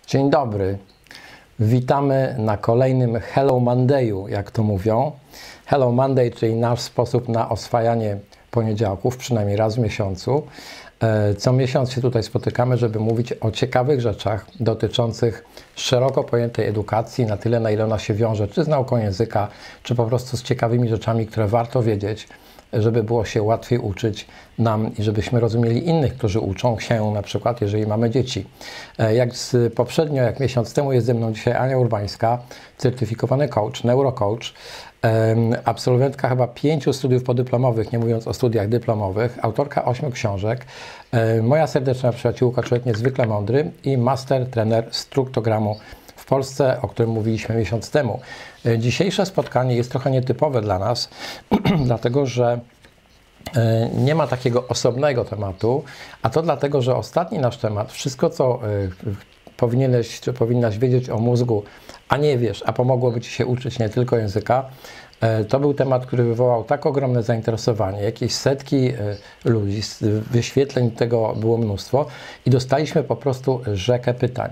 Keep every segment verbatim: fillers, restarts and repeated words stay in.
Dzień dobry. Witamy na kolejnym Hello Monday'u, jak to mówią. Hello Monday, czyli nasz sposób na oswajanie poniedziałków, przynajmniej raz w miesiącu. Co miesiąc się tutaj spotykamy, żeby mówić o ciekawych rzeczach dotyczących szeroko pojętej edukacji, na tyle, na ile ona się wiąże, czy z nauką języka, czy po prostu z ciekawymi rzeczami, które warto wiedzieć, żeby było się łatwiej uczyć nam i żebyśmy rozumieli innych, którzy uczą się, na przykład jeżeli mamy dzieci. Jak z poprzednio, jak miesiąc temu, jest ze mną dzisiaj Ania Urbańska, certyfikowany coach, neurocoach, absolwentka chyba pięciu studiów podyplomowych, nie mówiąc o studiach dyplomowych, autorka ośmiu książek, moja serdeczna przyjaciółka, człowiek niezwykle mądry i master trener struktogramu w Polsce, o którym mówiliśmy miesiąc temu. Dzisiejsze spotkanie jest trochę nietypowe dla nas, dlatego że nie ma takiego osobnego tematu, a to dlatego, że ostatni nasz temat, wszystko co powinieneś czy powinnaś wiedzieć o mózgu, a nie wiesz, a pomogłoby Ci się uczyć nie tylko języka, to był temat, który wywołał tak ogromne zainteresowanie, jakieś setki ludzi, wyświetleń tego było mnóstwo i dostaliśmy po prostu rzekę pytań.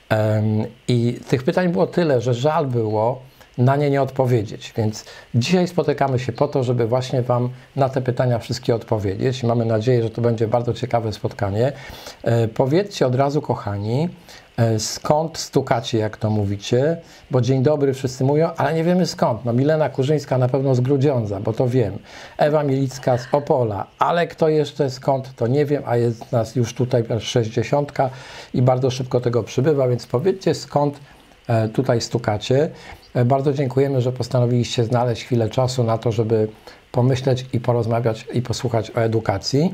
I tych pytań było tyle, że żal było na nie nie odpowiedzieć, więc dzisiaj spotykamy się po to, żeby właśnie Wam na te pytania wszystkie odpowiedzieć. Mamy nadzieję, że to będzie bardzo ciekawe spotkanie. E, powiedzcie od razu, kochani, e, skąd stukacie, jak to mówicie, bo dzień dobry wszyscy mówią, ale nie wiemy skąd. No Milena Kurzyńska na pewno z Grudziądza, bo to wiem. Ewa Milicka z Opola, ale kto jeszcze skąd, to nie wiem, a jest nas już tutaj sześćdziesiątka i bardzo szybko tego przybywa, więc powiedzcie skąd e, tutaj stukacie. Bardzo dziękujemy, że postanowiliście znaleźć chwilę czasu na to, żeby pomyśleć i porozmawiać i posłuchać o edukacji.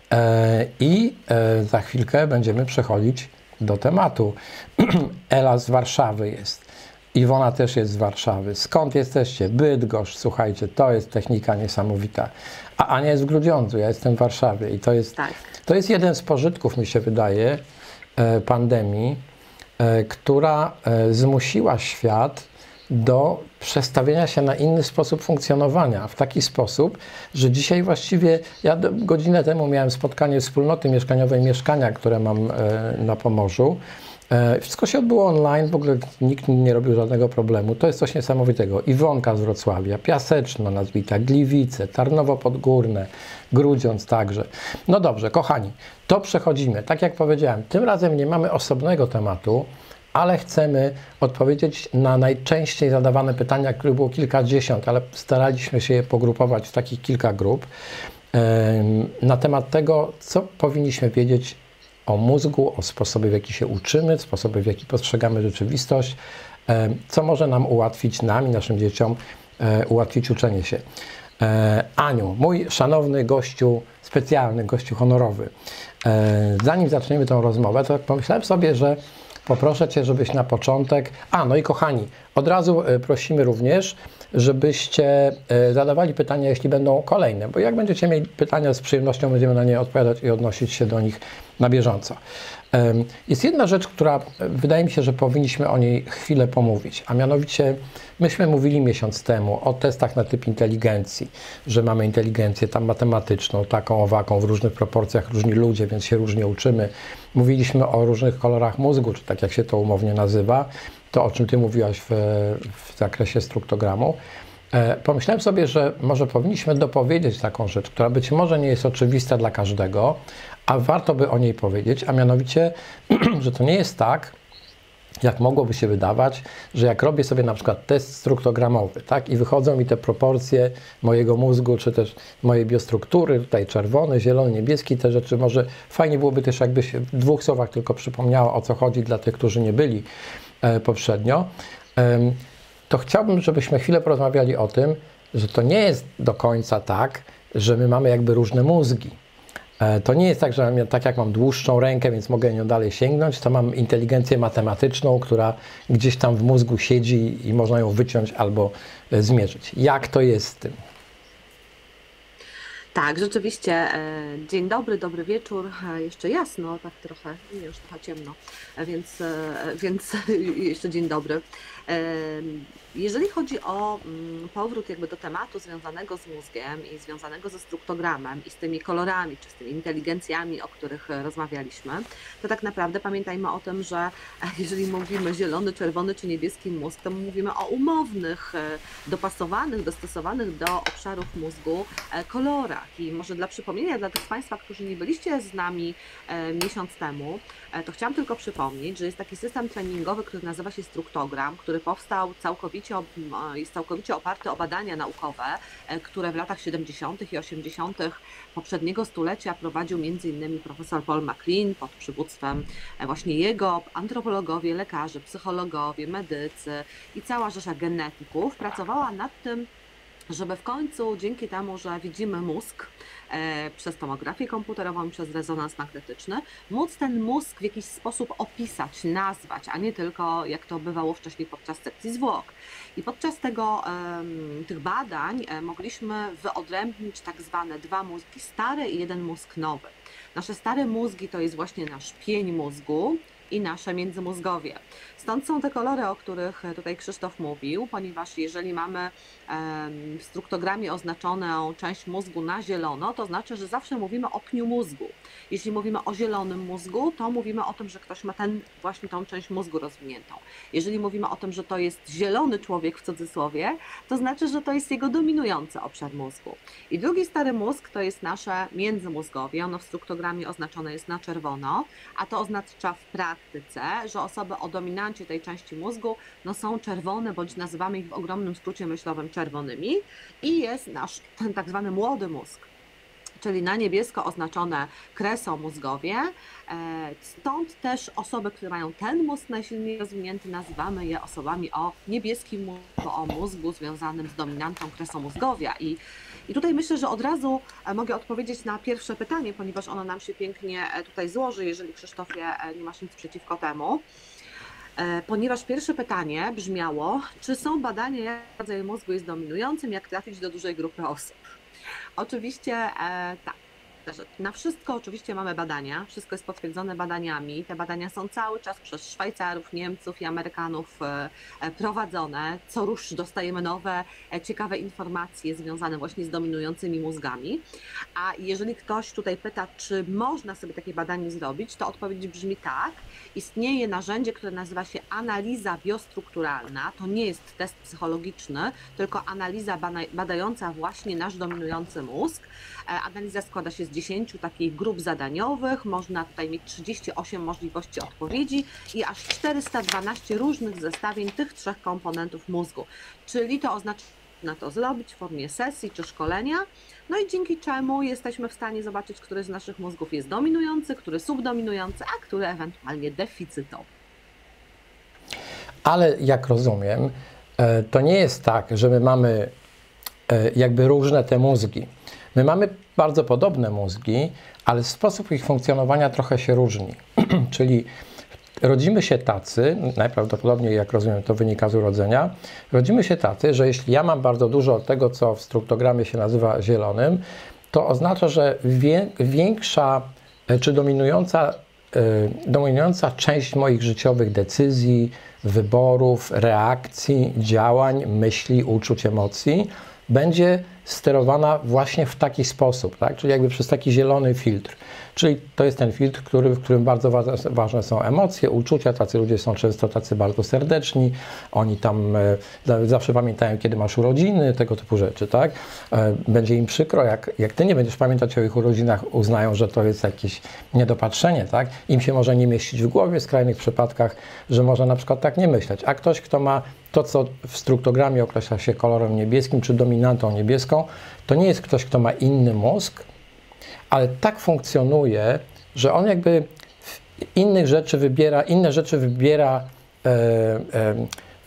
I za chwilkę będziemy przechodzić do tematu. Ela z Warszawy jest. Iwona też jest z Warszawy. Skąd jesteście? Bydgoszcz. Słuchajcie, to jest technika niesamowita. A Ania jest w Grudziądzu, ja jestem w Warszawie. I to jest, tak. to jest jeden z pożytków, mi się wydaje, pandemii, która zmusiła świat do przestawienia się na inny sposób funkcjonowania, w taki sposób, że dzisiaj właściwie, ja godzinę temu miałem spotkanie wspólnoty mieszkaniowej Mieszkania, które mam na Pomorzu. Wszystko się odbyło online, w ogóle nikt nie robił żadnego problemu. To jest coś niesamowitego. Iwonka z Wrocławia, Piaseczno nazwita, Gliwice, Tarnowo Podgórne, Grudziądz także. No dobrze, kochani, to przechodzimy. Tak jak powiedziałem, tym razem nie mamy osobnego tematu, ale chcemy odpowiedzieć na najczęściej zadawane pytania, których było kilkadziesiąt, ale staraliśmy się je pogrupować w takich kilka grup, na temat tego, co powinniśmy wiedzieć o mózgu, o sposobie, w jaki się uczymy, sposobie, w jaki postrzegamy rzeczywistość, co może nam ułatwić, nam i naszym dzieciom, ułatwić uczenie się. Aniu, mój szanowny gościu, specjalny gościu honorowy, zanim zaczniemy tę rozmowę, to pomyślałem sobie, że poproszę Cię, żebyś na początek... A, no i kochani, od razu prosimy również, żebyście zadawali pytania, jeśli będą kolejne, bo jak będziecie mieli pytania, z przyjemnością będziemy na nie odpowiadać i odnosić się do nich na bieżąco. Jest jedna rzecz, która wydaje mi się, że powinniśmy o niej chwilę pomówić, a mianowicie myśmy mówili miesiąc temu o testach na typ inteligencji, że mamy inteligencję tam matematyczną, taką, owaką, w różnych proporcjach, różni ludzie, więc się różnie uczymy. Mówiliśmy o różnych kolorach mózgu, czy tak jak się to umownie nazywa, to o czym Ty mówiłaś w, w zakresie struktogramu. Pomyślałem sobie, że może powinniśmy dopowiedzieć taką rzecz, która być może nie jest oczywista dla każdego, a warto by o niej powiedzieć, a mianowicie, że to nie jest tak, jak mogłoby się wydawać, że jak robię sobie na przykład test struktogramowy, tak, i wychodzą mi te proporcje mojego mózgu, czy też mojej biostruktury, tutaj czerwony, zielony, niebieski, te rzeczy, może fajnie byłoby też jakbyś w dwóch słowach tylko przypomniała, o co chodzi dla tych, którzy nie byli e, poprzednio, e, to chciałbym, żebyśmy chwilę porozmawiali o tym, że to nie jest do końca tak, że my mamy jakby różne mózgi. To nie jest tak, że ja, tak jak mam dłuższą rękę, więc mogę nią dalej sięgnąć, to mam inteligencję matematyczną, która gdzieś tam w mózgu siedzi i można ją wyciąć albo zmierzyć. Jak to jest z tym? Tak, rzeczywiście. e, Dzień dobry, dobry wieczór. e, Jeszcze jasno, tak trochę, nie, już trochę ciemno, e, więc, e, więc jeszcze dzień dobry. E, Jeżeli chodzi o mm, powrót jakby do tematu związanego z mózgiem i związanego ze struktogramem i z tymi kolorami, czy z tymi inteligencjami, o których e, rozmawialiśmy, to tak naprawdę pamiętajmy o tym, że e, jeżeli mówimy zielony, czerwony czy niebieski mózg, to mówimy o umownych, e, dopasowanych, dostosowanych do obszarów mózgu e, kolorach. I może dla przypomnienia, dla tych z Państwa, którzy nie byliście z nami e, miesiąc temu, e, to chciałam tylko przypomnieć, że jest taki system treningowy, który nazywa się Struktogram, który powstał całkowicie, op- e, jest całkowicie oparty o badania naukowe, e, które w latach siedemdziesiątych i osiemdziesiątych poprzedniego stulecia prowadził między innymi profesor Paul MacLean pod przywództwem e, właśnie jego, antropologowie, lekarze, psychologowie, medycy i cała rzesza genetyków pracowała nad tym, żeby w końcu dzięki temu, że widzimy mózg e, przez tomografię komputerową i przez rezonans magnetyczny, móc ten mózg w jakiś sposób opisać, nazwać, a nie tylko jak to bywało wcześniej podczas sekcji zwłok. I podczas tego, em, tych badań e, mogliśmy wyodrębnić tak zwane dwa mózgi stare i jeden mózg nowy. Nasze stare mózgi to jest właśnie nasz pień mózgu i nasze międzymózgowie. Stąd są te kolory, o których tutaj Krzysztof mówił, ponieważ jeżeli mamy w struktogramie oznaczoną część mózgu na zielono, to znaczy, że zawsze mówimy o pniu mózgu. Jeśli mówimy o zielonym mózgu, to mówimy o tym, że ktoś ma ten, właśnie tą część mózgu rozwiniętą. Jeżeli mówimy o tym, że to jest zielony człowiek w cudzysłowie, to znaczy, że to jest jego dominujący obszar mózgu. I drugi stary mózg to jest nasze międzymózgowie. Ono w struktogramie oznaczone jest na czerwono, a to oznacza w praktyce, że osoby o dominancie tej części mózgu no są czerwone, bądź nazywamy ich w ogromnym skrócie myślowym czerwonymi, i jest nasz ten tak zwany młody mózg, czyli na niebiesko oznaczone kresomózgowie. Stąd też osoby, które mają ten mózg najsilniej rozwinięty, nazywamy je osobami o niebieskim mózgu, o mózgu związanym z dominantą kresomózgowia. I, I tutaj myślę, że od razu mogę odpowiedzieć na pierwsze pytanie, ponieważ ono nam się pięknie tutaj złoży, jeżeli Krzysztofie nie masz nic przeciwko temu. Ponieważ pierwsze pytanie brzmiało, czy są badania, jak rodzaj mózgu jest dominującym, jak trafić do dużej grupy osób. Oczywiście e, tak. Na wszystko oczywiście mamy badania, wszystko jest potwierdzone badaniami. Te badania są cały czas przez Szwajcarów, Niemców i Amerykanów prowadzone. Co rusz dostajemy nowe, ciekawe informacje związane właśnie z dominującymi mózgami. A jeżeli ktoś tutaj pyta, czy można sobie takie badanie zrobić, to odpowiedź brzmi tak. Istnieje narzędzie, które nazywa się analiza biostrukturalna. To nie jest test psychologiczny, tylko analiza badająca właśnie nasz dominujący mózg. Analiza składa się z dziesięciu takich grup zadaniowych, można tutaj mieć trzydzieści osiem możliwości odpowiedzi i aż czterysta dwanaście różnych zestawień tych trzech komponentów mózgu. Czyli to oznacza, na to zrobić w formie sesji czy szkolenia, no i dzięki czemu jesteśmy w stanie zobaczyć, który z naszych mózgów jest dominujący, który subdominujący, a który ewentualnie deficytowy. Ale jak rozumiem, to nie jest tak, że my mamy jakby różne te mózgi. My mamy bardzo podobne mózgi, ale sposób ich funkcjonowania trochę się różni. Czyli rodzimy się tacy, najprawdopodobniej, jak rozumiem, to wynika z urodzenia, rodzimy się tacy, że jeśli ja mam bardzo dużo tego, co w struktogramie się nazywa zielonym, to oznacza, że większa czy dominująca, dominująca część moich życiowych decyzji, wyborów, reakcji, działań, myśli, uczuć, emocji będzie sterowana właśnie w taki sposób, tak? Czyli jakby przez taki zielony filtr. Czyli to jest ten filtr, który, w którym bardzo ważne są emocje, uczucia. Tacy ludzie są często tacy bardzo serdeczni. Oni tam e, zawsze pamiętają, kiedy masz urodziny, tego typu rzeczy, tak? E, będzie im przykro, jak, jak ty nie będziesz pamiętać o ich urodzinach, uznają, że to jest jakieś niedopatrzenie, tak? Im się może nie mieścić w głowie w skrajnych przypadkach, że można na przykład tak nie myśleć. A ktoś, kto ma to, co w struktogramie określa się kolorem niebieskim, czy dominantą niebieską, to nie jest ktoś, kto ma inny mózg, ale tak funkcjonuje, że on jakby innych rzeczy wybiera, inne rzeczy wybiera, e,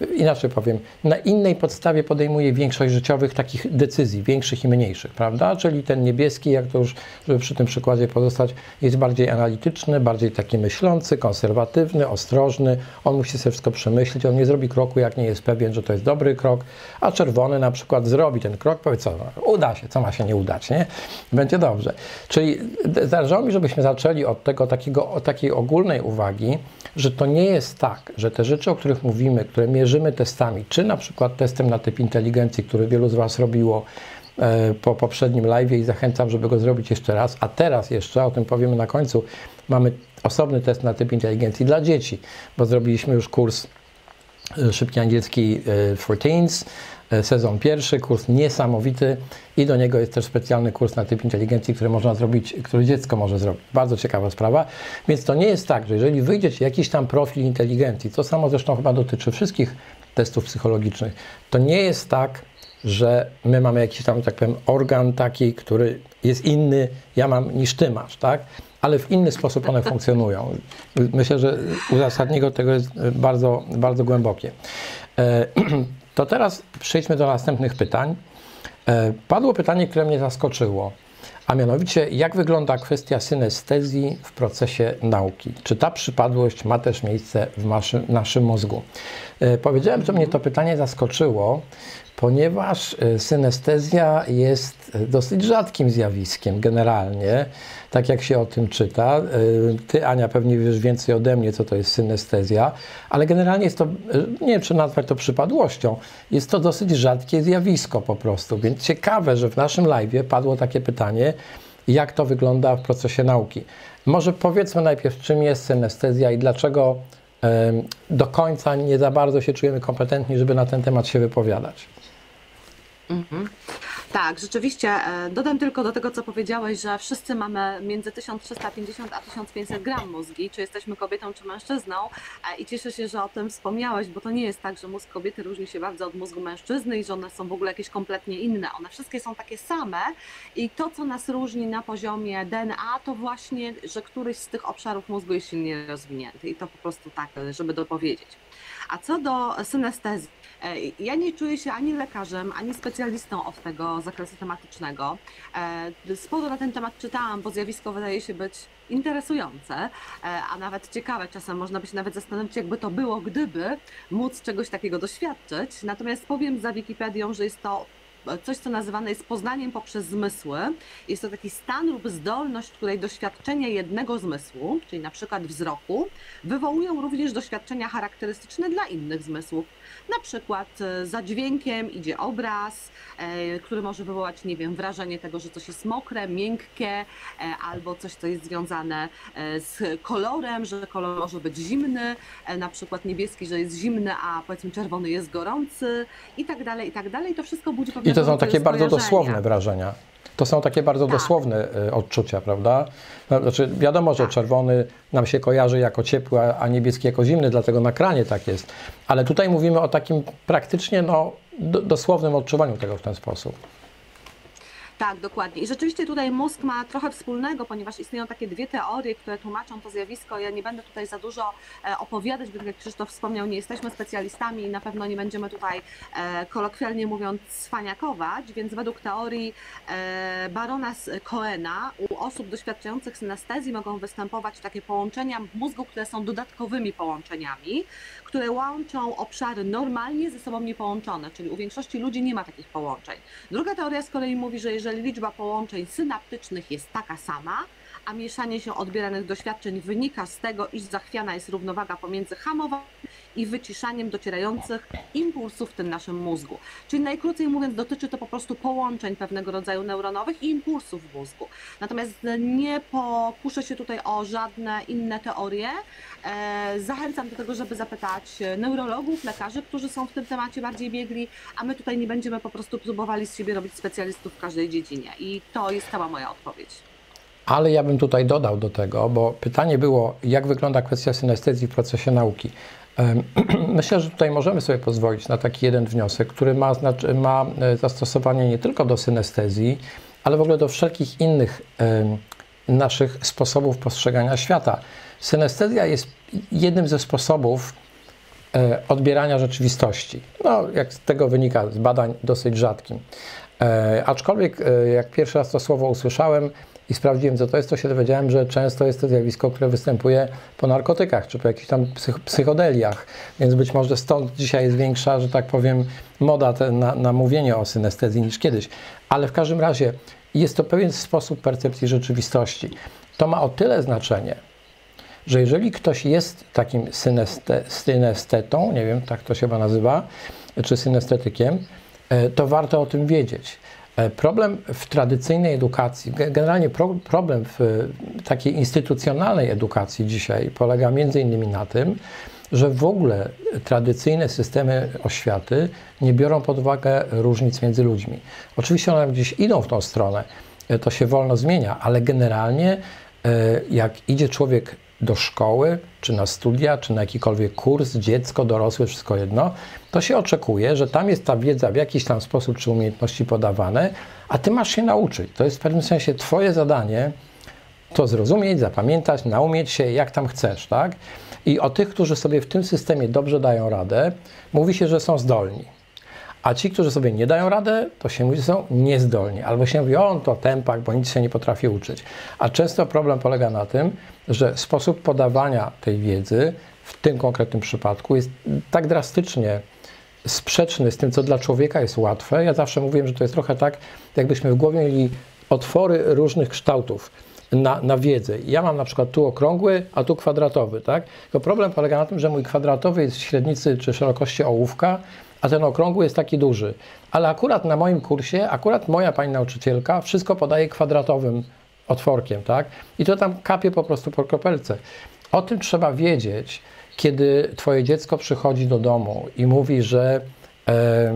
inaczej powiem, na innej podstawie podejmuje większość życiowych takich decyzji, większych i mniejszych, prawda? Czyli ten niebieski, jak to już, żeby przy tym przykładzie pozostać, jest bardziej analityczny, bardziej taki myślący, konserwatywny, ostrożny, on musi sobie wszystko przemyśleć, on nie zrobi kroku, jak nie jest pewien, że to jest dobry krok, a czerwony na przykład zrobi ten krok, powie co, no, uda się, co ma się nie udać, nie? Będzie dobrze. Czyli zależało mi, żebyśmy zaczęli od tego takiego, od takiej ogólnej uwagi, że to nie jest tak, że te rzeczy, o których mówimy, które mierzymy testami, czy na przykład testem na typ inteligencji, który wielu z Was robiło e, po poprzednim live'ie i zachęcam, żeby go zrobić jeszcze raz, a teraz jeszcze, o tym powiemy na końcu, mamy osobny test na typ inteligencji dla dzieci, bo zrobiliśmy już kurs e, Szybki Angielski e, for Teens, e, sezon pierwszy, kurs niesamowity i do niego jest też specjalny kurs na typ inteligencji, który można zrobić, który dziecko może zrobić. Bardzo ciekawa sprawa. Więc to nie jest tak, że jeżeli wyjdziecie jakiś tam profil inteligencji, to samo zresztą chyba dotyczy wszystkich testów psychologicznych, to nie jest tak, że my mamy jakiś tam, tak powiem, organ taki, który jest inny, ja mam niż ty masz, tak? Ale w inny sposób one funkcjonują. Myślę, że uzasadnienie tego jest bardzo, bardzo głębokie. To teraz przejdźmy do następnych pytań. Padło pytanie, które mnie zaskoczyło, a mianowicie, jak wygląda kwestia synestezji w procesie nauki? Czy ta przypadłość ma też miejsce w naszym, naszym mózgu? Powiedziałem, że mnie to pytanie zaskoczyło, ponieważ synestezja jest dosyć rzadkim zjawiskiem generalnie, tak jak się o tym czyta. Ty, Ania, pewnie wiesz więcej ode mnie, co to jest synestezja, ale generalnie jest to, nie wiem, czy nazwać to przypadłością, jest to dosyć rzadkie zjawisko po prostu, więc ciekawe, że w naszym live'ie padło takie pytanie, jak to wygląda w procesie nauki. Może powiedzmy najpierw, czym jest synestezja i dlaczego do końca nie za bardzo się czujemy kompetentni, żeby na ten temat się wypowiadać. Mhm. Tak, rzeczywiście. e, Dodam tylko do tego, co powiedziałeś, że wszyscy mamy między tysiąc trzysta pięćdziesiąt a tysiąc pięćset gram mózgi, czy jesteśmy kobietą, czy mężczyzną. e, I cieszę się, że o tym wspomniałeś, bo to nie jest tak, że mózg kobiety różni się bardzo od mózgu mężczyzny i że one są w ogóle jakieś kompletnie inne. One wszystkie są takie same i to, co nas różni na poziomie D N A, to właśnie, że któryś z tych obszarów mózgu jest silnie rozwinięty i to po prostu tak, żeby dopowiedzieć. A co do synestezji, e, ja nie czuję się ani lekarzem, ani specjalistą od tego zakresu tematycznego. E, Sporo na ten temat czytałam, bo zjawisko wydaje się być interesujące, e, a nawet ciekawe. Czasem można by się nawet zastanowić, jakby to było, gdyby móc czegoś takiego doświadczyć. Natomiast powiem za Wikipedią, że jest to coś, co nazywane jest poznaniem poprzez zmysły. Jest to taki stan lub zdolność, której doświadczenie jednego zmysłu, czyli na przykład wzroku, wywołują również doświadczenia charakterystyczne dla innych zmysłów. Na przykład e, za dźwiękiem idzie obraz, e, który może wywołać, nie wiem, wrażenie tego, że coś jest mokre, miękkie, e, albo coś, co jest związane e, z kolorem, że kolor może być zimny, e, na przykład niebieski, że jest zimny, a powiedzmy czerwony jest gorący i tak dalej, i tak dalej. To wszystko budzi pewne I to są takie bardzo skojarzenia. dosłowne wrażenia. To są takie bardzo Tak. dosłowne y, odczucia, prawda? No, Znaczy, wiadomo, że Tak. czerwony nam się kojarzy jako ciepły, a a niebieski jako zimny, dlatego na kranie tak jest. Ale tutaj mówimy o takim praktycznie no, do, dosłownym odczuwaniu tego w ten sposób. Tak, dokładnie. I rzeczywiście tutaj mózg ma trochę wspólnego, ponieważ istnieją takie dwie teorie, które tłumaczą to zjawisko. Ja nie będę tutaj za dużo e, opowiadać, bo tak jak Krzysztof wspomniał, nie jesteśmy specjalistami i na pewno nie będziemy tutaj e, kolokwialnie mówiąc cwaniakować, więc według teorii e, barona Cohena u osób doświadczających synestezji mogą występować takie połączenia w mózgu, które są dodatkowymi połączeniami, które łączą obszary normalnie ze sobą niepołączone, czyli u większości ludzi nie ma takich połączeń. Druga teoria z kolei mówi, że jeżeli liczba połączeń synaptycznych jest taka sama, a mieszanie się odbieranych doświadczeń wynika z tego, iż zachwiana jest równowaga pomiędzy hamowaniem i wyciszaniem docierających impulsów w tym naszym mózgu. Czyli najkrócej mówiąc, dotyczy to po prostu połączeń pewnego rodzaju neuronowych i impulsów w mózgu. Natomiast nie pokuszę się tutaj o żadne inne teorie. E, Zachęcam do tego, żeby zapytać neurologów, lekarzy, którzy są w tym temacie bardziej biegli, a my tutaj nie będziemy po prostu próbowali z siebie robić specjalistów w każdej dziedzinie. I to jest cała moja odpowiedź. Ale ja bym tutaj dodał do tego, bo pytanie było, jak wygląda kwestia synestezji w procesie nauki. Em, Myślę, że tutaj możemy sobie pozwolić na taki jeden wniosek, który ma, znaczy, ma e, zastosowanie nie tylko do synestezji, ale w ogóle do wszelkich innych em, naszych sposobów postrzegania świata. Synestezja jest jednym ze sposobów odbierania rzeczywistości. No, jak z tego wynika z badań dosyć rzadkim. E, aczkolwiek e, jak pierwszy raz to słowo usłyszałem i sprawdziłem, co to jest, to się dowiedziałem, że często jest to zjawisko, które występuje po narkotykach czy po jakichś tam psych psychodeliach, więc być może stąd dzisiaj jest większa, że tak powiem, moda te, na, na mówienie o synestezji niż kiedyś. Ale w każdym razie jest to pewien sposób percepcji rzeczywistości. To ma o tyle znaczenie, że jeżeli ktoś jest takim syneste, synestetą, nie wiem, tak to się chyba nazywa, czy synestetykiem, to warto o tym wiedzieć. Problem w tradycyjnej edukacji, generalnie pro, problem w takiej instytucjonalnej edukacji dzisiaj polega między innymi na tym, że w ogóle tradycyjne systemy oświaty nie biorą pod uwagę różnic między ludźmi. Oczywiście one gdzieś idą w tą stronę, to się wolno zmienia, ale generalnie jak idzie człowiek do szkoły, czy na studia, czy na jakikolwiek kurs, dziecko, dorosłe, wszystko jedno, to się oczekuje, że tam jest ta wiedza w jakiś tam sposób, czy umiejętności podawane, a ty masz się nauczyć. To jest w pewnym sensie twoje zadanie to zrozumieć, zapamiętać, naumieć się jak tam chcesz, tak? I o tych, którzy sobie w tym systemie dobrze dają radę, mówi się, że są zdolni. A ci, którzy sobie nie dają radę, to się mówi, że są niezdolni. Albo się mówi, o, on to tempak, bo nic się nie potrafi uczyć. A często problem polega na tym, że sposób podawania tej wiedzy w tym konkretnym przypadku jest tak drastycznie sprzeczny z tym, co dla człowieka jest łatwe. Ja zawsze mówię, że to jest trochę tak, jakbyśmy w głowie mieli otwory różnych kształtów na, na wiedzę. Ja mam na przykład tu okrągły, a tu kwadratowy, tak? Tylko problem polega na tym, że mój kwadratowy jest w średnicy czy szerokości ołówka, a ten okrągły jest taki duży. Ale akurat na moim kursie, akurat moja pani nauczycielka wszystko podaje kwadratowym otworkiem, tak? I to tam kapie po prostu po kropelce. O tym trzeba wiedzieć, kiedy twoje dziecko przychodzi do domu i mówi, że, e,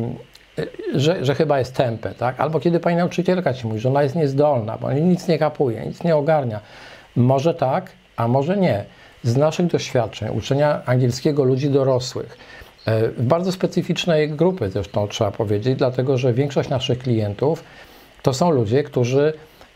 że, że chyba jest tępe, tak? Albo kiedy pani nauczycielka ci mówi, że ona jest niezdolna, bo nic nie kapuje, nic nie ogarnia. Może tak, a może nie. Z naszych doświadczeń, uczenia angielskiego ludzi dorosłych, w bardzo specyficznej grupy zresztą trzeba powiedzieć, dlatego że większość naszych klientów to są ludzie, którzy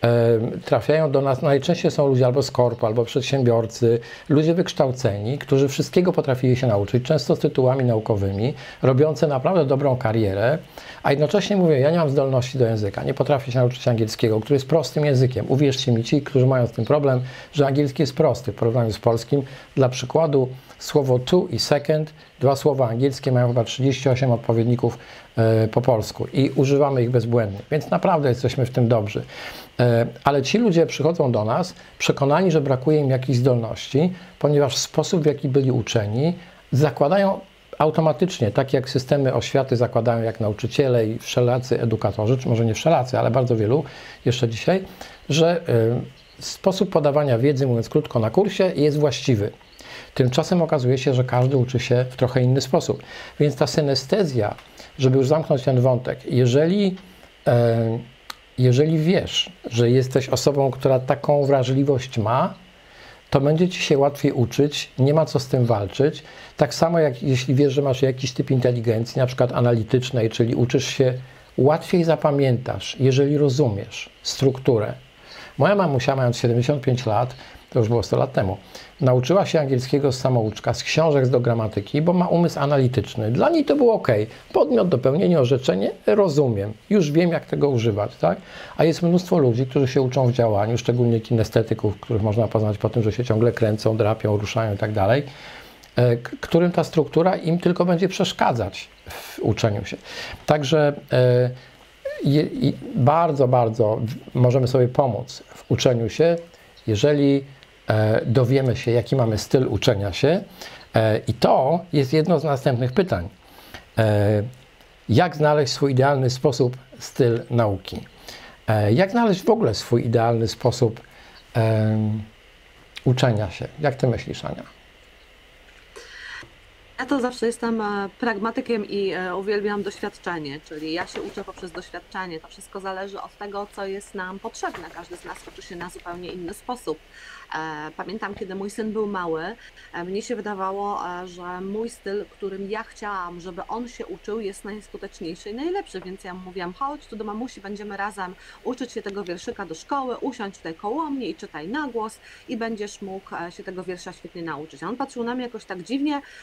trafiają do nas, najczęściej są ludzie albo z korpo, albo przedsiębiorcy, ludzie wykształceni, którzy wszystkiego potrafili się nauczyć, często z tytułami naukowymi, robiący naprawdę dobrą karierę, a jednocześnie mówią, ja nie mam zdolności do języka, nie potrafię się nauczyć angielskiego, który jest prostym językiem. Uwierzcie mi, ci, którzy mają z tym problem, że angielski jest prosty w porównaniu z polskim. Dla przykładu słowo to i second, dwa słowa angielskie mają chyba trzydzieści osiem odpowiedników e, po polsku i używamy ich bezbłędnie, więc naprawdę jesteśmy w tym dobrzy. E, ale ci ludzie przychodzą do nas przekonani, że brakuje im jakichś zdolności, ponieważ sposób, w jaki byli uczeni, zakładają automatycznie, tak jak systemy oświaty zakładają, jak nauczyciele i wszelacy edukatorzy, czy może nie wszelacy, ale bardzo wielu jeszcze dzisiaj, że e, sposób podawania wiedzy, mówiąc krótko, na kursie jest właściwy. Tymczasem okazuje się, że każdy uczy się w trochę inny sposób. Więc ta synestezja, żeby już zamknąć ten wątek, jeżeli, e, jeżeli wiesz, że jesteś osobą, która taką wrażliwość ma, to będzie ci się łatwiej uczyć, nie ma co z tym walczyć. Tak samo jak jeśli wiesz, że masz jakiś typ inteligencji, na przykład analitycznej, czyli uczysz się, łatwiej zapamiętasz, jeżeli rozumiesz strukturę. Moja mamusia, mając siedemdziesiąt pięć lat, to już było sto lat temu, nauczyła się angielskiego z samouczka, z książek, z do gramatyki, bo ma umysł analityczny. Dla niej to było ok. Podmiot, dopełnienie, orzeczenie, rozumiem. Już wiem, jak tego używać, tak? A jest mnóstwo ludzi, którzy się uczą w działaniu, szczególnie kinestetyków, których można poznać po tym, że się ciągle kręcą, drapią, ruszają i tak dalej, którym ta struktura im tylko będzie przeszkadzać w uczeniu się. Także je, bardzo, bardzo możemy sobie pomóc w uczeniu się, jeżeli e, dowiemy się, jaki mamy styl uczenia się. E, I to jest jedno z następnych pytań. E, jak znaleźć swój idealny sposób, styl nauki? E, jak znaleźć w ogóle swój idealny sposób e, uczenia się? Jak ty myślisz, Ania? Ja to zawsze jestem pragmatykiem i uwielbiam doświadczenie, czyli ja się uczę poprzez doświadczenie. To wszystko zależy od tego, co jest nam potrzebne. Każdy z nas uczy się na zupełnie inny sposób. Pamiętam, kiedy mój syn był mały, mnie się wydawało, że mój styl, którym ja chciałam, żeby on się uczył, jest najskuteczniejszy i najlepszy, więc ja mu mówiłam, chodź tu do mamusi, będziemy razem uczyć się tego wierszyka do szkoły, usiądź tutaj koło mnie i czytaj na głos i będziesz mógł się tego wiersza świetnie nauczyć. A on patrzył na mnie jakoś tak dziwnie i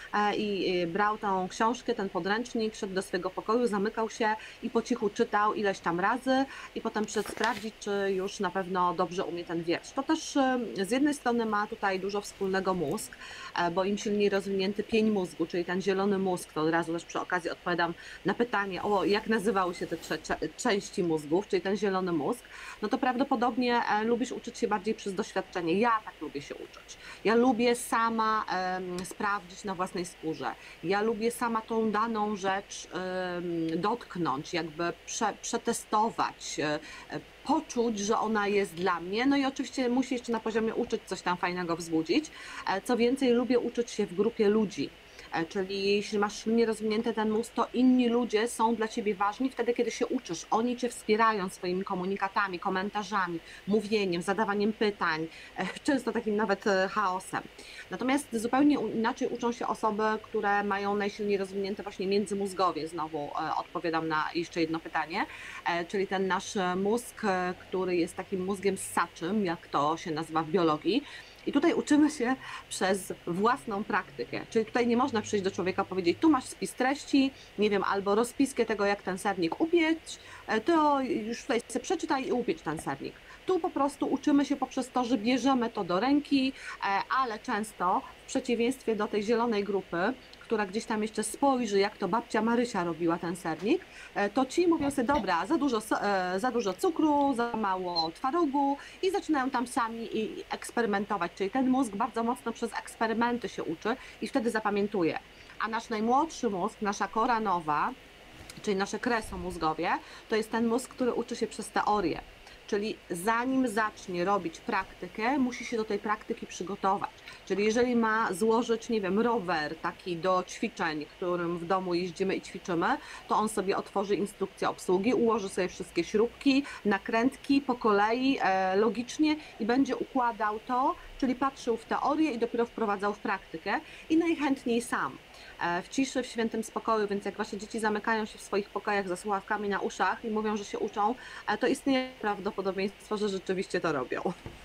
i brał tą książkę, ten podręcznik, szedł do swojego pokoju, zamykał się i po cichu czytał ileś tam razy i potem przyszedł sprawdzić, czy już na pewno dobrze umie ten wiersz. To też z jednej strony ma tutaj dużo wspólnego mózg, bo im silniej rozwinięty pień mózgu, czyli ten zielony mózg, to od razu też przy okazji odpowiadam na pytanie, o jak nazywały się te części mózgów, czyli ten zielony mózg, no to prawdopodobnie lubisz uczyć się bardziej przez doświadczenie. Ja tak lubię się uczyć. Ja lubię sama um, sprawdzić na własnej skórze. Ja lubię sama tą daną rzecz um, dotknąć, jakby prze, przetestować, um, poczuć, że ona jest dla mnie. No i oczywiście musi jeszcze na poziomie uczyć coś tam fajnego wzbudzić. Co więcej, lubię uczyć się w grupie ludzi. Czyli jeśli masz silnie rozwinięty ten mózg, to inni ludzie są dla ciebie ważni wtedy, kiedy się uczysz. Oni cię wspierają swoimi komunikatami, komentarzami, mówieniem, zadawaniem pytań, często takim nawet chaosem. Natomiast zupełnie inaczej uczą się osoby, które mają najsilniej rozwinięte właśnie międzymózgowie. Znowu odpowiadam na jeszcze jedno pytanie, czyli ten nasz mózg, który jest takim mózgiem ssaczym, jak to się nazywa w biologii. I tutaj uczymy się przez własną praktykę, czyli tutaj nie można przyjść do człowieka i powiedzieć, tu masz spis treści, nie wiem, albo rozpiskę tego, jak ten sernik upiec, to już tutaj sobie przeczytaj i upiecz ten sernik. Tu po prostu uczymy się poprzez to, że bierzemy to do ręki, ale często w przeciwieństwie do tej zielonej grupy, która gdzieś tam jeszcze spojrzy, jak to babcia Marysia robiła ten sernik, to ci mówią sobie, dobra, za dużo, za dużo cukru, za mało twarogu i zaczynają tam sami eksperymentować, czyli ten mózg bardzo mocno przez eksperymenty się uczy i wtedy zapamiętuje. A nasz najmłodszy mózg, nasza kora nowa, czyli nasze kreso mózgowie, to jest ten mózg, który uczy się przez teorię. Czyli zanim zacznie robić praktykę, musi się do tej praktyki przygotować. Czyli jeżeli ma złożyć, nie wiem, rower taki do ćwiczeń, którym w domu jeździmy i ćwiczymy, to on sobie otworzy instrukcję obsługi, ułoży sobie wszystkie śrubki, nakrętki po kolei, e, logicznie i będzie układał to, czyli patrzył w teorię i dopiero wprowadzał w praktykę i najchętniej sam. W ciszy, w świętym spokoju, więc jak wasze dzieci zamykają się w swoich pokojach ze słuchawkami na uszach i mówią, że się uczą, to istnieje prawdopodobieństwo, że rzeczywiście to robią.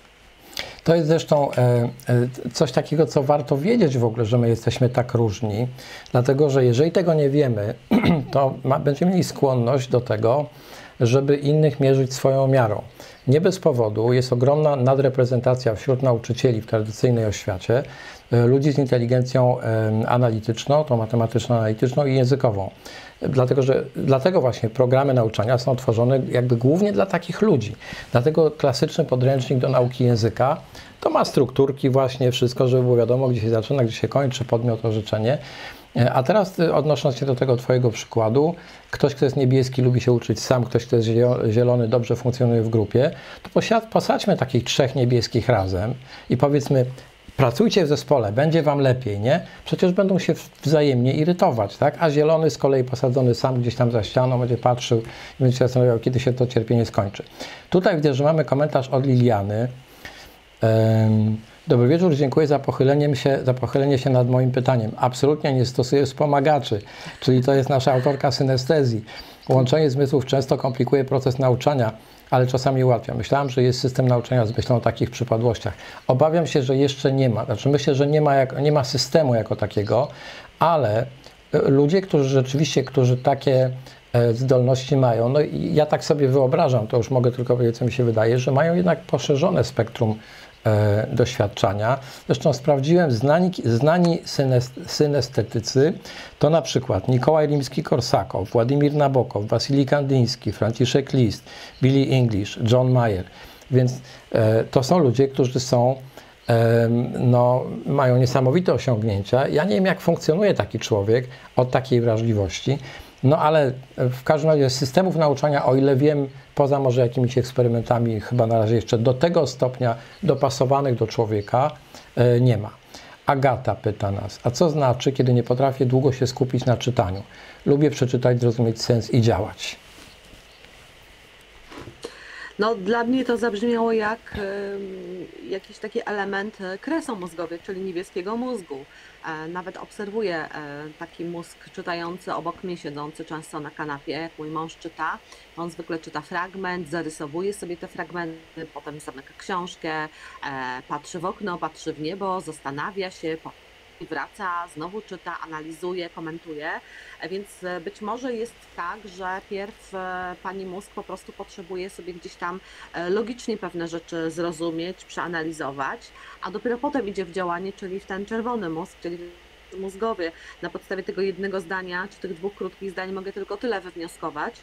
To jest zresztą coś takiego, co warto wiedzieć w ogóle, że my jesteśmy tak różni, dlatego że jeżeli tego nie wiemy, to ma, będziemy mieli skłonność do tego, żeby innych mierzyć swoją miarą. Nie bez powodu jest ogromna nadreprezentacja wśród nauczycieli w tradycyjnej oświacie ludzi z inteligencją analityczną, tą matematyczno-analityczną i językową. Dlatego, że, dlatego właśnie programy nauczania są tworzone jakby głównie dla takich ludzi. Dlatego klasyczny podręcznik do nauki języka to ma strukturki właśnie, wszystko, żeby było wiadomo, gdzie się zaczyna, gdzie się kończy podmiot, orzeczenie. A teraz odnosząc się do tego twojego przykładu, ktoś, kto jest niebieski, lubi się uczyć sam, ktoś, kto jest zielony, dobrze funkcjonuje w grupie, to posadźmy takich trzech niebieskich razem i powiedzmy, pracujcie w zespole, będzie wam lepiej, nie? Przecież będą się wzajemnie irytować, tak? A zielony z kolei posadzony sam gdzieś tam za ścianą będzie patrzył i będzie się zastanawiał, kiedy się to cierpienie skończy. Tutaj widzę, że mamy komentarz od Liliany. Um, Dobry wieczór, dziękuję za pochylenie się, za pochylenie się nad moim pytaniem. Absolutnie nie stosuję wspomagaczy, czyli to jest nasza autorka synestezji. Łączenie zmysłów często komplikuje proces nauczania, ale czasami ułatwia. Myślałam, że jest system nauczania z myślą o takich przypadłościach. Obawiam się, że jeszcze nie ma. Znaczy myślę, że nie ma, jak, nie ma systemu jako takiego, ale ludzie, którzy rzeczywiście, którzy takie zdolności mają, no i ja tak sobie wyobrażam, to już mogę tylko powiedzieć, co mi się wydaje, że mają jednak poszerzone spektrum e, doświadczenia. Zresztą sprawdziłem, znani, znani synest, synestetycy to na przykład Mikołaj Rimski-Korsakow, Władimir Nabokow, Wasili Kandyński, Franciszek List, Billy English, John Mayer. Więc e, to są ludzie, którzy są e, no, mają niesamowite osiągnięcia. Ja nie wiem, jak funkcjonuje taki człowiek od takiej wrażliwości. No ale w każdym razie systemów nauczania, o ile wiem, poza może jakimiś eksperymentami, chyba na razie jeszcze do tego stopnia dopasowanych do człowieka nie ma. Agata pyta nas, a co znaczy, kiedy nie potrafię długo się skupić na czytaniu? Lubię przeczytać, zrozumieć sens i działać. No, dla mnie to zabrzmiało jak y, jakiś taki element kresomózgowy, czyli niebieskiego mózgu. E, nawet obserwuję e, taki mózg czytający obok mnie, siedzący często na kanapie, jak mój mąż czyta. On zwykle czyta fragment, zarysowuje sobie te fragmenty, potem zamyka książkę, e, patrzy w okno, patrzy w niebo, zastanawia się, wraca, znowu czyta, analizuje, komentuje, więc być może jest tak, że pierw pani mózg po prostu potrzebuje sobie gdzieś tam logicznie pewne rzeczy zrozumieć, przeanalizować, a dopiero potem idzie w działanie, czyli w ten czerwony mózg, czyli mózgowy. Na podstawie tego jednego zdania, czy tych dwóch krótkich zdań mogę tylko tyle wywnioskować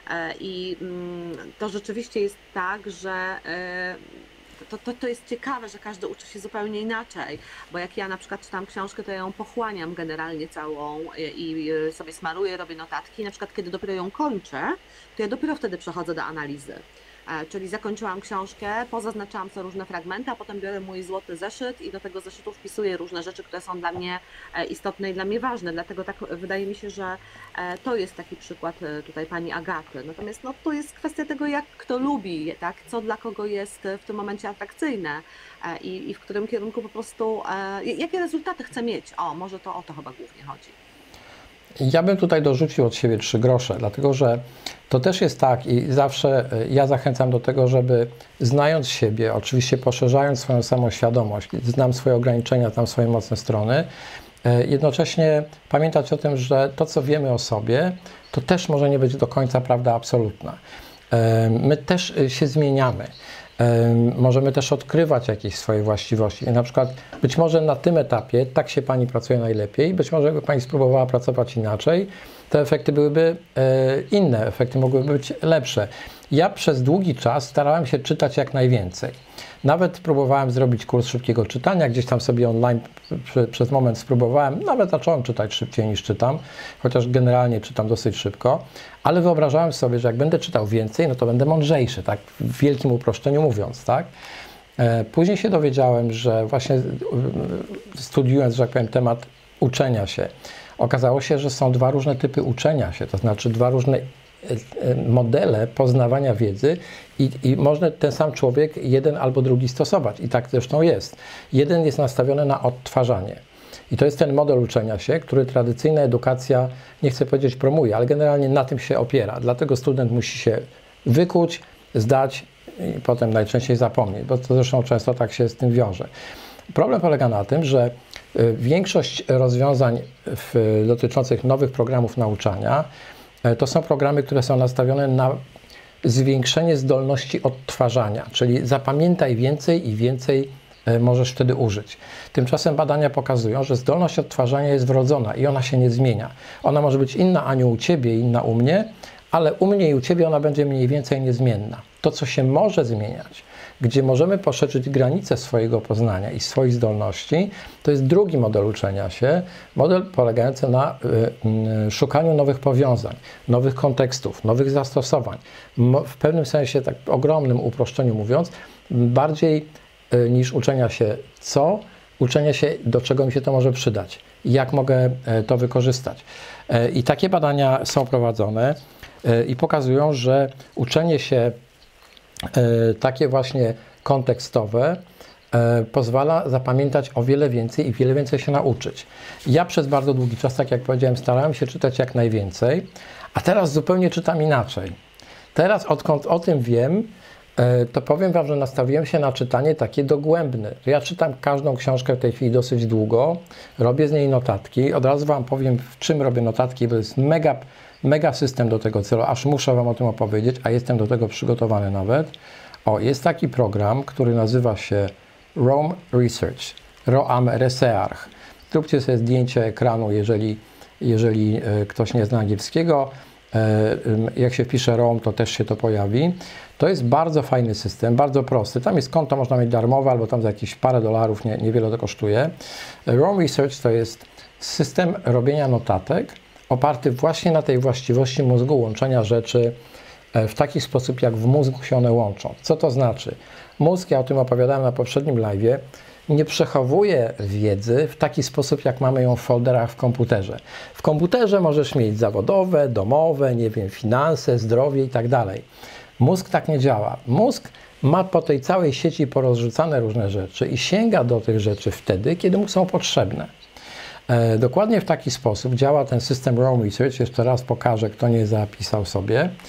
i to rzeczywiście jest tak, że To, to, to jest ciekawe, że każdy uczy się zupełnie inaczej, bo jak ja na przykład czytam książkę, to ja ją pochłaniam generalnie całą i sobie smaruję, robię notatki. Na przykład kiedy dopiero ją kończę, to ja dopiero wtedy przechodzę do analizy. Czyli zakończyłam książkę, pozaznaczałam sobie różne fragmenty, a potem biorę mój złoty zeszyt i do tego zeszytu wpisuję różne rzeczy, które są dla mnie istotne i dla mnie ważne. Dlatego tak wydaje mi się, że to jest taki przykład tutaj pani Agaty. Natomiast no, to jest kwestia tego, jak kto lubi, tak? Co dla kogo jest w tym momencie atrakcyjne i, i w którym kierunku po prostu, jakie rezultaty chce mieć. O, może to o to chyba głównie chodzi. Ja bym tutaj dorzucił od siebie trzy grosze, dlatego że to też jest tak i zawsze ja zachęcam do tego, żeby znając siebie, oczywiście poszerzając swoją samoświadomość, znam swoje ograniczenia, znam swoje mocne strony, jednocześnie pamiętać o tym, że to, co wiemy o sobie, to też może nie być do końca prawda absolutna. My też się zmieniamy. Możemy też odkrywać jakieś swoje właściwości. Na przykład być może na tym etapie tak się pani pracuje najlepiej, być może jakby pani spróbowała pracować inaczej, te efekty byłyby inne, efekty mogłyby być lepsze. Ja przez długi czas starałem się czytać jak najwięcej. Nawet próbowałem zrobić kurs szybkiego czytania, gdzieś tam sobie online przy, przez moment spróbowałem, nawet zacząłem czytać szybciej niż czytam, chociaż generalnie czytam dosyć szybko, ale wyobrażałem sobie, że jak będę czytał więcej, no to będę mądrzejszy, tak w wielkim uproszczeniu mówiąc, tak. Później się dowiedziałem, że właśnie studiując, że tak powiem, temat uczenia się, okazało się, że są dwa różne typy uczenia się, to znaczy dwa różne modele poznawania wiedzy i, i można ten sam człowiek jeden albo drugi stosować i tak zresztą jest. Jeden jest nastawiony na odtwarzanie i to jest ten model uczenia się, który tradycyjna edukacja, nie chcę powiedzieć promuje, ale generalnie na tym się opiera. Dlatego student musi się wykuć, zdać i potem najczęściej zapomnieć, bo to zresztą często tak się z tym wiąże. Problem polega na tym, że większość rozwiązań w, dotyczących nowych programów nauczania to są programy, które są nastawione na zwiększenie zdolności odtwarzania, czyli zapamiętaj więcej i więcej możesz wtedy użyć. Tymczasem badania pokazują, że zdolność odtwarzania jest wrodzona i ona się nie zmienia. Ona może być inna, Aniu, u Ciebie i inna u mnie, ale u mnie i u Ciebie ona będzie mniej więcej niezmienna. To, co się może zmieniać, gdzie możemy poszerzyć granice swojego poznania i swoich zdolności, to jest drugi model uczenia się, model polegający na y, y, szukaniu nowych powiązań, nowych kontekstów, nowych zastosowań. Mo, w pewnym sensie, tak ogromnym uproszczeniu mówiąc, bardziej y, niż uczenia się co, uczenia się, do czego mi się to może przydać, jak mogę y, to wykorzystać. Y, I takie badania są prowadzone y, i pokazują, że uczenie się takie właśnie kontekstowe pozwala zapamiętać o wiele więcej i wiele więcej się nauczyć. Ja przez bardzo długi czas, tak jak powiedziałem, starałem się czytać jak najwięcej, a teraz zupełnie czytam inaczej. Teraz, odkąd o tym wiem, to powiem Wam, że nastawiłem się na czytanie takie dogłębne. Ja czytam każdą książkę w tej chwili dosyć długo, robię z niej notatki. Od razu Wam powiem, w czym robię notatki, bo to jest mega, mega system do tego celu, aż muszę Wam o tym opowiedzieć, a jestem do tego przygotowany nawet. O, jest taki program, który nazywa się Roam Research, Roam Research. Zróbcie sobie zdjęcie ekranu, jeżeli, jeżeli ktoś nie zna angielskiego. Jak się wpisze Roam, to też się to pojawi. To jest bardzo fajny system, bardzo prosty. Tam jest konto, można mieć darmowe, albo tam za jakieś parę dolarów, nie, niewiele to kosztuje. Roam Research to jest system robienia notatek oparty właśnie na tej właściwości mózgu łączenia rzeczy w taki sposób, jak w mózgu się one łączą. Co to znaczy? Mózg, ja o tym opowiadałem na poprzednim live'ie, nie przechowuje wiedzy w taki sposób, jak mamy ją w folderach w komputerze. W komputerze możesz mieć zawodowe, domowe, nie wiem, finanse, zdrowie i tak dalej. Mózg tak nie działa. Mózg ma po tej całej sieci porozrzucane różne rzeczy i sięga do tych rzeczy wtedy, kiedy mu są potrzebne. E, dokładnie w taki sposób działa ten system Roam Research. Jeszcze raz pokażę, kto nie zapisał sobie.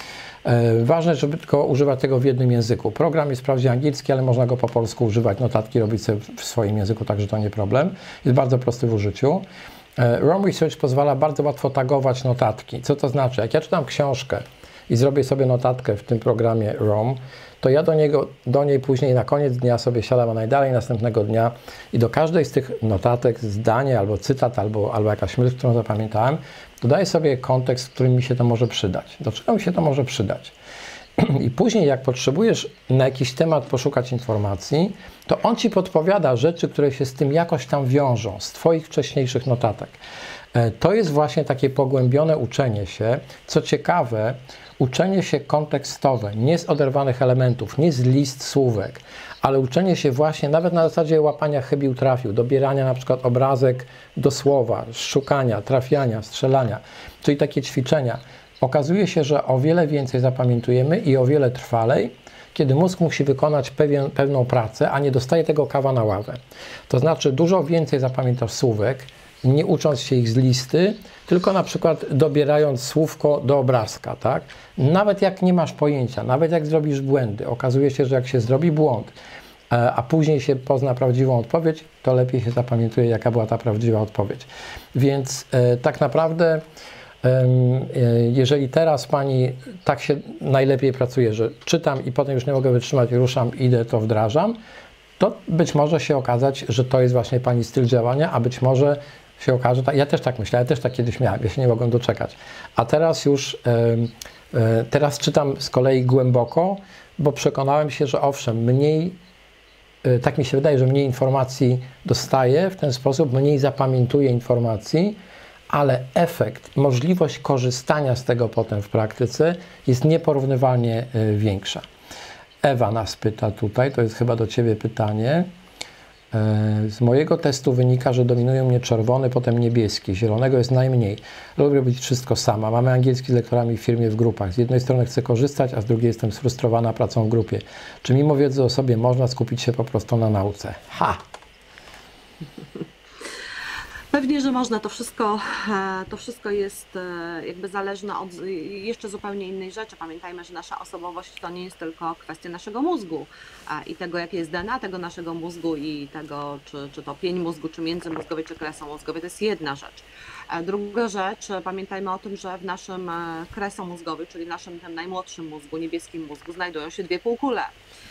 Ważne, żeby tylko używać tego w jednym języku. Program jest wprawdzie angielski, ale można go po polsku używać, notatki robić sobie w swoim języku, także to nie problem. Jest bardzo prosty w użyciu. Rome Research pozwala bardzo łatwo tagować notatki. Co to znaczy? Jak ja czytam książkę i zrobię sobie notatkę w tym programie Rome, to ja do, niego, do niej później na koniec dnia sobie siadam, a najdalej następnego dnia i do każdej z tych notatek, zdanie albo cytat, albo, albo jakaś myśl, którą zapamiętałem, dodaję sobie kontekst, w którym mi się to może przydać. Do czego mi się to może przydać? I później jak potrzebujesz na jakiś temat poszukać informacji, to on Ci podpowiada rzeczy, które się z tym jakoś tam wiążą, z Twoich wcześniejszych notatek. To jest właśnie takie pogłębione uczenie się. Co ciekawe, uczenie się kontekstowe, nie z oderwanych elementów, nie z list słówek, ale uczenie się właśnie nawet na zasadzie łapania chybił trafił, dobierania na przykład obrazek do słowa, szukania, trafiania, strzelania, czyli takie ćwiczenia. Okazuje się, że o wiele więcej zapamiętujemy i o wiele trwalej, kiedy mózg musi wykonać pewien, pewną pracę, a nie dostaje tego kawa na ławę. To znaczy dużo więcej zapamiętasz słówek, nie ucząc się ich z listy, tylko na przykład dobierając słówko do obrazka, tak? Nawet jak nie masz pojęcia, nawet jak zrobisz błędy, okazuje się, że jak się zrobi błąd, a później się pozna prawdziwą odpowiedź, to lepiej się zapamiętuje, jaka była ta prawdziwa odpowiedź. Więc e, tak naprawdę jeżeli teraz Pani tak się najlepiej pracuje, że czytam i potem już nie mogę wytrzymać, ruszam, idę, to wdrażam, to być może się okazać, że to jest właśnie Pani styl działania, a być może się okaże, ja też tak myślałem, ja też tak kiedyś miałem, ja się nie mogłem doczekać. A teraz już, teraz czytam z kolei głęboko, bo przekonałem się, że owszem, mniej, tak mi się wydaje, że mniej informacji dostaję, w ten sposób mniej zapamiętuję informacji, ale efekt, możliwość korzystania z tego potem w praktyce jest nieporównywalnie większa. Ewa nas pyta tutaj, to jest chyba do Ciebie pytanie. Z mojego testu wynika, że dominują mnie czerwony, potem niebieski. Zielonego jest najmniej. Lubię robić wszystko sama. Mamy angielski z lektorami w firmie w grupach. Z jednej strony chcę korzystać, a z drugiej jestem sfrustrowana pracą w grupie. Czy mimo wiedzy o sobie można skupić się po prostu na nauce? Ha! Pewnie, że można. To wszystko, to wszystko jest jakby zależne od jeszcze zupełnie innej rzeczy. Pamiętajmy, że nasza osobowość to nie jest tylko kwestia naszego mózgu i tego, jakie jest D N A tego naszego mózgu i tego, czy, czy to pień mózgu, czy międzymózgowy, czy kresomózgowy. To jest jedna rzecz. Druga rzecz, pamiętajmy o tym, że w naszym kresomózgowy, czyli w naszym tym najmłodszym mózgu, niebieskim mózgu, znajdują się dwie półkule.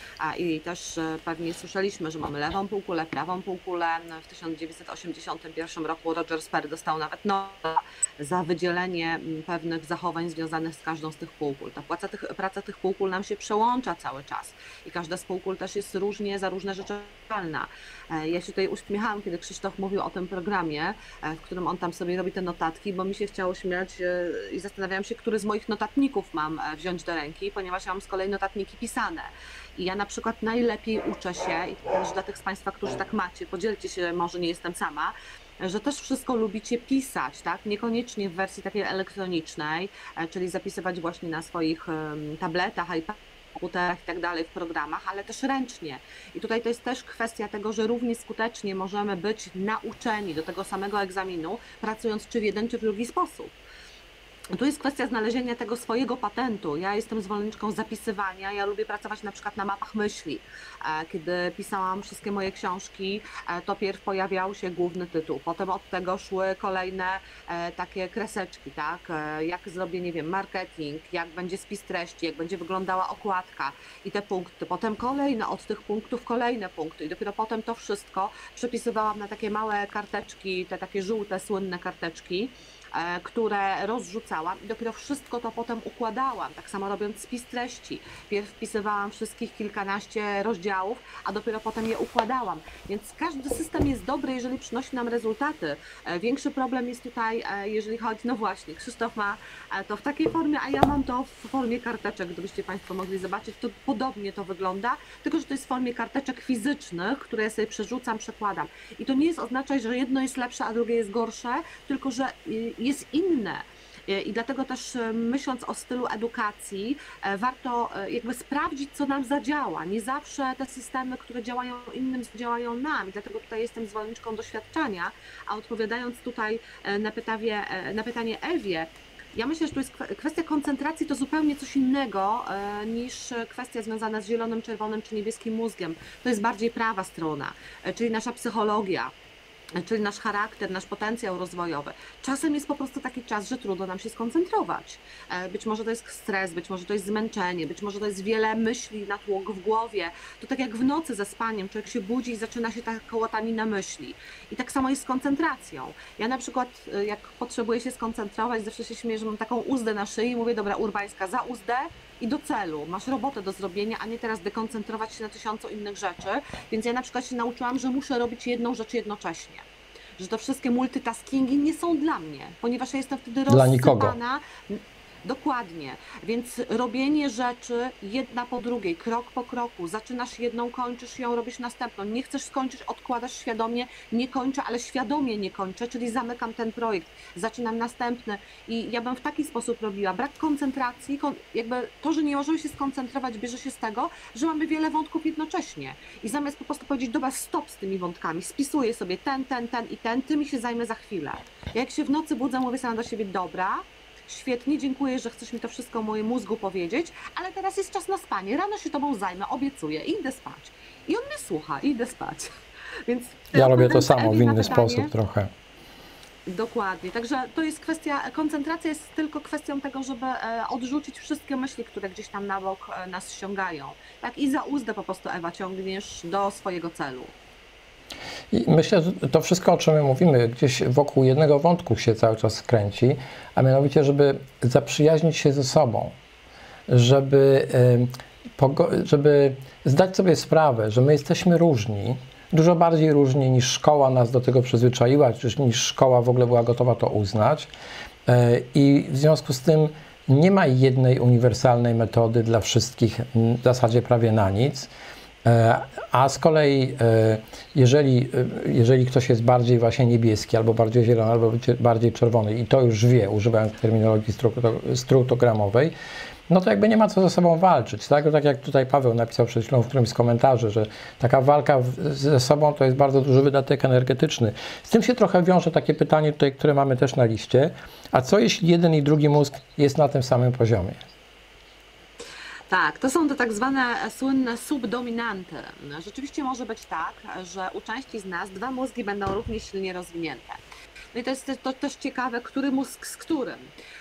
I też pewnie słyszeliśmy, że mamy lewą półkulę, prawą półkulę. W tysiąc dziewięćset osiemdziesiątym pierwszym roku Roger Sperry dostał nawet Nobla za wydzielenie pewnych zachowań związanych z każdą z tych półkul. Ta praca tych, praca tych półkul nam się przełącza cały czas i każda z półkul też jest różnie za różne rzeczy odpowiedzialna. Ja się tutaj uśmiechałam, kiedy Krzysztof mówił o tym programie, w którym on tam sobie robi te notatki, bo mi się chciało śmiać i zastanawiałam się, który z moich notatników mam wziąć do ręki, ponieważ ja mam z kolei notatniki pisane. I ja na przykład najlepiej uczę się, i też dla tych z Państwa, którzy tak macie, podzielcie się, może nie jestem sama, że też wszystko lubicie pisać, tak? Niekoniecznie w wersji takiej elektronicznej, czyli zapisywać właśnie na swoich tabletach, iPadach, komputerach i tak dalej, w programach, ale też ręcznie. I tutaj to jest też kwestia tego, że równie skutecznie możemy być nauczeni do tego samego egzaminu, pracując czy w jeden, czy w drugi sposób. Tu jest kwestia znalezienia tego swojego patentu. Ja jestem zwolenniczką zapisywania, ja lubię pracować na przykład na mapach myśli. Kiedy pisałam wszystkie moje książki, to pierw pojawiał się główny tytuł, potem od tego szły kolejne takie kreseczki, tak? Jak zrobię, nie wiem, marketing, jak będzie spis treści, jak będzie wyglądała okładka i te punkty, potem kolejne od tych punktów kolejne punkty i dopiero potem to wszystko przepisywałam na takie małe karteczki, te takie żółte, słynne karteczki, które rozrzucałam i dopiero wszystko to potem układałam, tak samo robiąc spis treści. Pierw wpisywałam wszystkich kilkanaście rozdziałów, a dopiero potem je układałam. Więc każdy system jest dobry, jeżeli przynosi nam rezultaty. Większy problem jest tutaj, jeżeli chodzi, no właśnie, Krzysztof ma to w takiej formie, a ja mam to w formie karteczek, gdybyście Państwo mogli zobaczyć, to podobnie to wygląda, tylko że to jest w formie karteczek fizycznych, które ja sobie przerzucam, przekładam. I to nie jest oznaczać, że jedno jest lepsze, a drugie jest gorsze, tylko że jest inne. I dlatego też myśląc o stylu edukacji, warto jakby sprawdzić, co nam zadziała. Nie zawsze te systemy, które działają innym, działają nam. I dlatego tutaj jestem zwolenniczką doświadczenia, a odpowiadając tutaj na pytanie, na pytanie Ewie, Ja myślę, że tu jest kwestia koncentracji, to zupełnie coś innego e, niż kwestia związana z zielonym, czerwonym czy niebieskim mózgiem. To jest bardziej prawa strona, e, czyli nasza psychologia, czyli nasz charakter, nasz potencjał rozwojowy. Czasem jest po prostu taki czas, że trudno nam się skoncentrować. Być może to jest stres, być może to jest zmęczenie, być może to jest wiele myśli natłok w głowie. To tak jak w nocy ze spaniem, człowiek się budzi i zaczyna się taka kołatanina myśli. I tak samo jest z koncentracją. Ja na przykład, jak potrzebuję się skoncentrować, zawsze się śmieję, że mam taką uzdę na szyi i mówię, dobra, Urbańska, za uzdę i do celu. Masz robotę do zrobienia, a nie teraz dekoncentrować się na tysiącu innych rzeczy. Więc ja na przykład się nauczyłam, że muszę robić jedną rzecz jednocześnie. Że to wszystkie multitaskingi nie są dla mnie, ponieważ ja jestem wtedy Dla nikogo. rozsypana. Dokładnie, więc robienie rzeczy jedna po drugiej, krok po kroku, zaczynasz jedną, kończysz ją, robisz następną, nie chcesz skończyć, odkładasz świadomie, nie kończę, ale świadomie nie kończę, czyli zamykam ten projekt, zaczynam następny i ja bym w taki sposób robiła. Brak koncentracji, jakby to, że nie możemy się skoncentrować, bierze się z tego, że mamy wiele wątków jednocześnie i zamiast po prostu powiedzieć, dobra, stop z tymi wątkami, spisuję sobie ten, ten, ten i ten, tym się zajmę za chwilę. Ja jak się w nocy budzę, mówię sama do siebie, dobra, świetnie, dziękuję, że chcesz mi to wszystko o moim mózgu powiedzieć, ale teraz jest czas na spanie, rano się tobą zajmę, obiecuję, idę spać. I on mnie słucha, idę spać. Więc ja robię to samo w inny sposób trochę. Dokładnie, także to jest kwestia, koncentracja jest tylko kwestią tego, żeby odrzucić wszystkie myśli, które gdzieś tam na bok nas ściągają. Tak i za uzdę po prostu, Ewa, ciągniesz do swojego celu. I myślę, że to wszystko, o czym my mówimy, gdzieś wokół jednego wątku się cały czas kręci, a mianowicie, żeby zaprzyjaźnić się ze sobą, żeby, żeby zdać sobie sprawę, że my jesteśmy różni, dużo bardziej różni niż szkoła nas do tego przyzwyczaiła, czy niż szkoła w ogóle była gotowa to uznać i w związku z tym nie ma jednej uniwersalnej metody dla wszystkich, w zasadzie prawie na nic. A z kolei, jeżeli, jeżeli ktoś jest bardziej właśnie niebieski, albo bardziej zielony, albo bardziej czerwony i to już wie, używając terminologii struktogramowej, no to jakby nie ma co ze sobą walczyć. Tak, tak jak tutaj Paweł napisał przed chwilą w którymś z komentarzy, że taka walka ze sobą to jest bardzo duży wydatek energetyczny. Z tym się trochę wiąże takie pytanie tutaj, które mamy też na liście. A co jeśli jeden i drugi mózg jest na tym samym poziomie? Tak, to są te tak zwane słynne subdominanty. Rzeczywiście może być tak, że u części z nas dwa mózgi będą równie silnie rozwinięte. No i to jest to też ciekawe, który mózg z którym,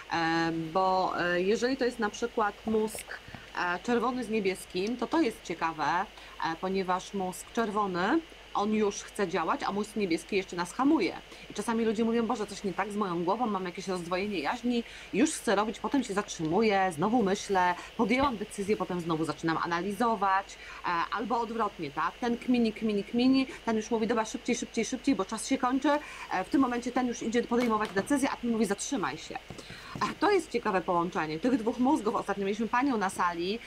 bo jeżeli to jest na przykład mózg czerwony z niebieskim, to to jest ciekawe, ponieważ mózg czerwony, on już chce działać, a mózg niebieski jeszcze nas hamuje. I czasami ludzie mówią, Boże, coś nie tak z moją głową, mam jakieś rozdwojenie jaźni, już chcę robić, potem się zatrzymuję, znowu myślę, podjęłam decyzję, potem znowu zaczynam analizować, albo odwrotnie, tak? Ten kmini, kmini, kmini, ten już mówi, dobra, szybciej, szybciej, szybciej, bo czas się kończy, w tym momencie ten już idzie podejmować decyzję, a ten mówi, zatrzymaj się. To jest ciekawe połączenie tych dwóch mózgów. Ostatnio mieliśmy panią na sali,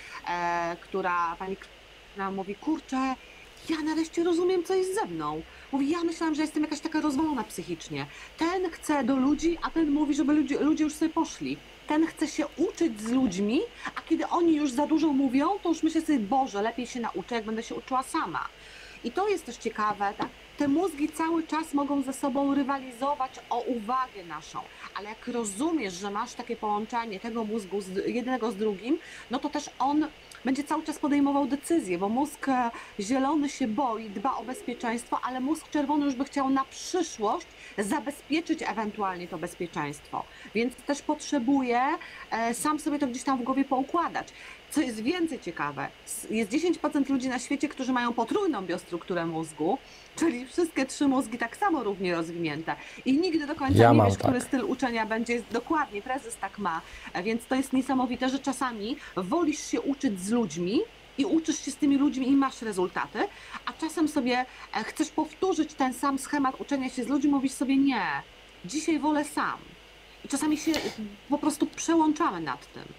która, pani która mówi, kurczę, ja nareszcie rozumiem, co jest ze mną. Mówi, ja myślałam, że jestem jakaś taka rozwalona psychicznie. Ten chce do ludzi, a ten mówi, żeby ludzie, ludzie już sobie poszli. Ten chce się uczyć z ludźmi, a kiedy oni już za dużo mówią, to już myślę sobie, Boże, lepiej się nauczę, jak będę się uczyła sama. I to jest też ciekawe, tak? Te mózgi cały czas mogą ze sobą rywalizować o uwagę naszą, ale jak rozumiesz, że masz takie połączenie tego mózgu z, jednego z drugim, no to też on będzie cały czas podejmował decyzje, bo mózg zielony się boi, dba o bezpieczeństwo, ale mózg czerwony już by chciał na przyszłość zabezpieczyć ewentualnie to bezpieczeństwo, więc też potrzebuje e, sam sobie to gdzieś tam w głowie poukładać. Co jest więcej ciekawe, jest dziesięć procent ludzi na świecie, którzy mają potrójną biostrukturę mózgu, czyli wszystkie trzy mózgi tak samo równie rozwinięte i nigdy do końca ja nie wiesz, tak. który styl uczenia będzie, dokładnie, prezes tak ma, więc to jest niesamowite, że czasami wolisz się uczyć z ludźmi i uczysz się z tymi ludźmi i masz rezultaty, a czasem sobie chcesz powtórzyć ten sam schemat uczenia się z ludźmi, mówisz sobie nie, dzisiaj wolę sam i czasami się po prostu przełączamy nad tym.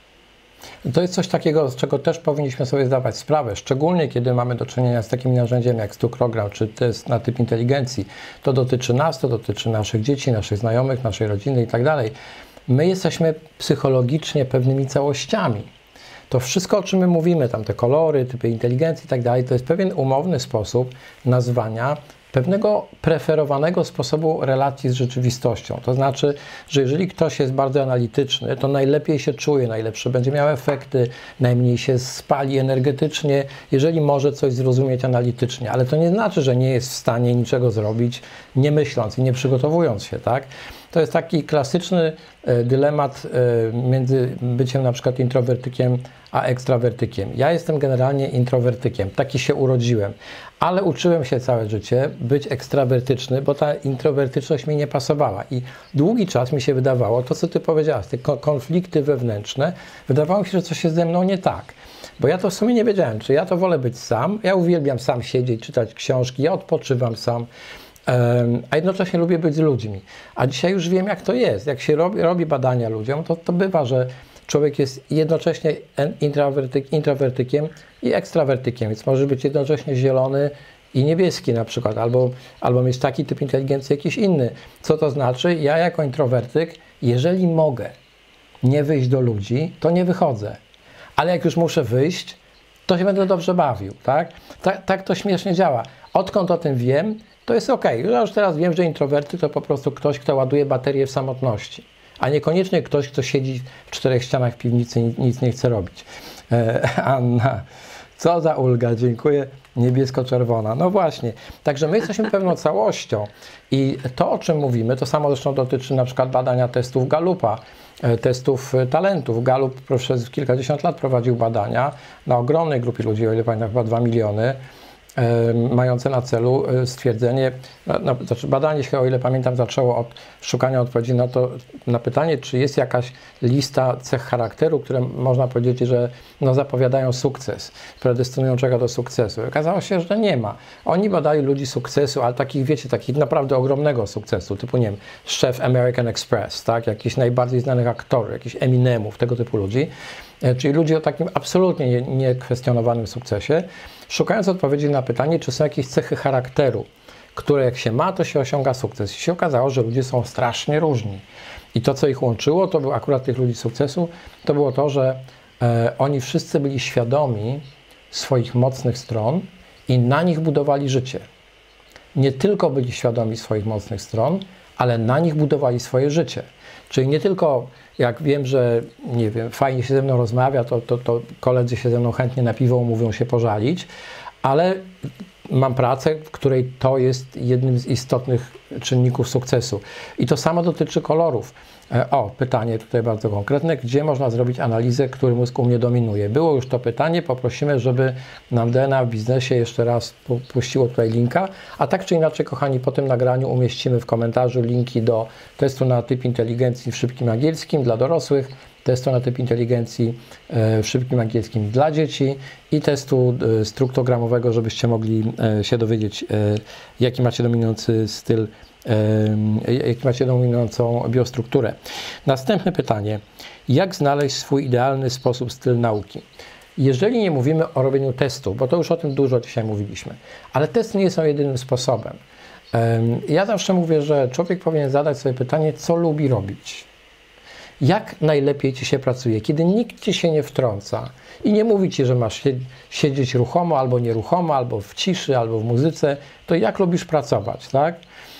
To jest coś takiego, z czego też powinniśmy sobie zdawać sprawę, szczególnie kiedy mamy do czynienia z takim narzędziem jak struktogram czy test na typ inteligencji. To dotyczy nas, to dotyczy naszych dzieci, naszych znajomych, naszej rodziny i tak dalej. My jesteśmy psychologicznie pewnymi całościami. To wszystko, o czym my mówimy, tam te kolory, typy inteligencji i tak dalej, to jest pewien umowny sposób nazwania pewnego preferowanego sposobu relacji z rzeczywistością. To znaczy, że jeżeli ktoś jest bardzo analityczny, to najlepiej się czuje, najlepsze będzie miał efekty, najmniej się spali energetycznie, jeżeli może coś zrozumieć analitycznie. Ale to nie znaczy, że nie jest w stanie niczego zrobić, nie myśląc i nie przygotowując się, tak? To jest taki klasyczny dylemat między byciem na przykład introwertykiem a ekstrawertykiem. Ja jestem generalnie introwertykiem, taki się urodziłem, ale uczyłem się całe życie być ekstrawertyczny, bo ta introwertyczność mi nie pasowała i długi czas mi się wydawało, to co ty powiedziałaś, te konflikty wewnętrzne, wydawało mi się, że coś jest ze mną nie tak. Bo ja to w sumie nie wiedziałem, czy ja to wolę być sam, ja uwielbiam sam siedzieć, czytać książki, ja odpoczywam sam, a jednocześnie lubię być z ludźmi. A dzisiaj już wiem, jak to jest. Jak się robi, robi badania ludziom, to, to bywa, że człowiek jest jednocześnie introwertyk, introwertykiem i ekstrawertykiem, więc może być jednocześnie zielony i niebieski na przykład, albo, albo mieć taki typ inteligencji, jakiś inny. Co to znaczy? Ja jako introwertyk, jeżeli mogę nie wyjść do ludzi, to nie wychodzę. Ale jak już muszę wyjść, to się będę dobrze bawił, tak? Tak, tak to śmiesznie działa. Odkąd o tym wiem, to jest ok. Ja już teraz wiem, że introwertyk to po prostu ktoś, kto ładuje baterię w samotności, a niekoniecznie ktoś, kto siedzi w czterech ścianach w piwnicy i nic nie chce robić. E, Anna, co za ulga, dziękuję, niebiesko-czerwona. No właśnie, także my jesteśmy pewną całością i to, o czym mówimy, to samo zresztą dotyczy na przykład badania testów Gallupa, testów talentów. Gallup przez kilkadziesiąt lat prowadził badania na ogromnej grupie ludzi, o ile pamiętam, chyba dwa miliony, mające na celu stwierdzenie, no, znaczy badanie się, o ile pamiętam, zaczęło od szukania odpowiedzi na to, na pytanie, czy jest jakaś lista cech charakteru, które można powiedzieć, że no, zapowiadają sukces, predestynują człowieka do sukcesu. I okazało się, że nie ma. Oni badali ludzi sukcesu, ale takich, wiecie, takich naprawdę ogromnego sukcesu, typu, nie wiem, szef American Express, tak, jakichś najbardziej znanych aktorów, jakichś Eminemów, tego typu ludzi, czyli ludzi o takim absolutnie niekwestionowanym sukcesie, szukając odpowiedzi na pytanie, czy są jakieś cechy charakteru, które jak się ma, to się osiąga sukces. I się okazało, że ludzie są strasznie różni. I to, co ich łączyło, to był akurat tych ludzi sukcesu, to było to, że e, oni wszyscy byli świadomi swoich mocnych stron i na nich budowali życie. Nie tylko byli świadomi swoich mocnych stron, ale na nich budowali swoje życie. Czyli nie tylko, jak wiem, że nie wiem, fajnie się ze mną rozmawia, to, to, to koledzy się ze mną chętnie na piwo umówią się pożalić, ale mam pracę, w której to jest jednym z istotnych czynników sukcesu. I to samo dotyczy kolorów. O, pytanie tutaj bardzo konkretne. Gdzie można zrobić analizę, który mózg u mnie dominuje? Było już to pytanie, poprosimy, żeby nam D N A w biznesie jeszcze raz puściło tutaj linka. A tak czy inaczej, kochani, po tym nagraniu umieścimy w komentarzu linki do testu na typ inteligencji w szybkim angielskim dla dorosłych, testu na typ inteligencji w szybkim angielskim dla dzieci i testu strukturogramowego, żebyście mogli się dowiedzieć, jaki macie dominujący styl, jaki macie dominującą biostrukturę. Następne pytanie. Jak znaleźć swój idealny sposób, styl nauki? Jeżeli nie mówimy o robieniu testu, bo to już o tym dużo dzisiaj mówiliśmy, ale testy nie są jedynym sposobem. Ja zawsze mówię, że człowiek powinien zadać sobie pytanie, co lubi robić. Jak najlepiej ci się pracuje, kiedy nikt ci się nie wtrąca i nie mówi ci, że masz siedzieć ruchomo albo nieruchomo, albo w ciszy, albo w muzyce, to jak lubisz pracować, tak?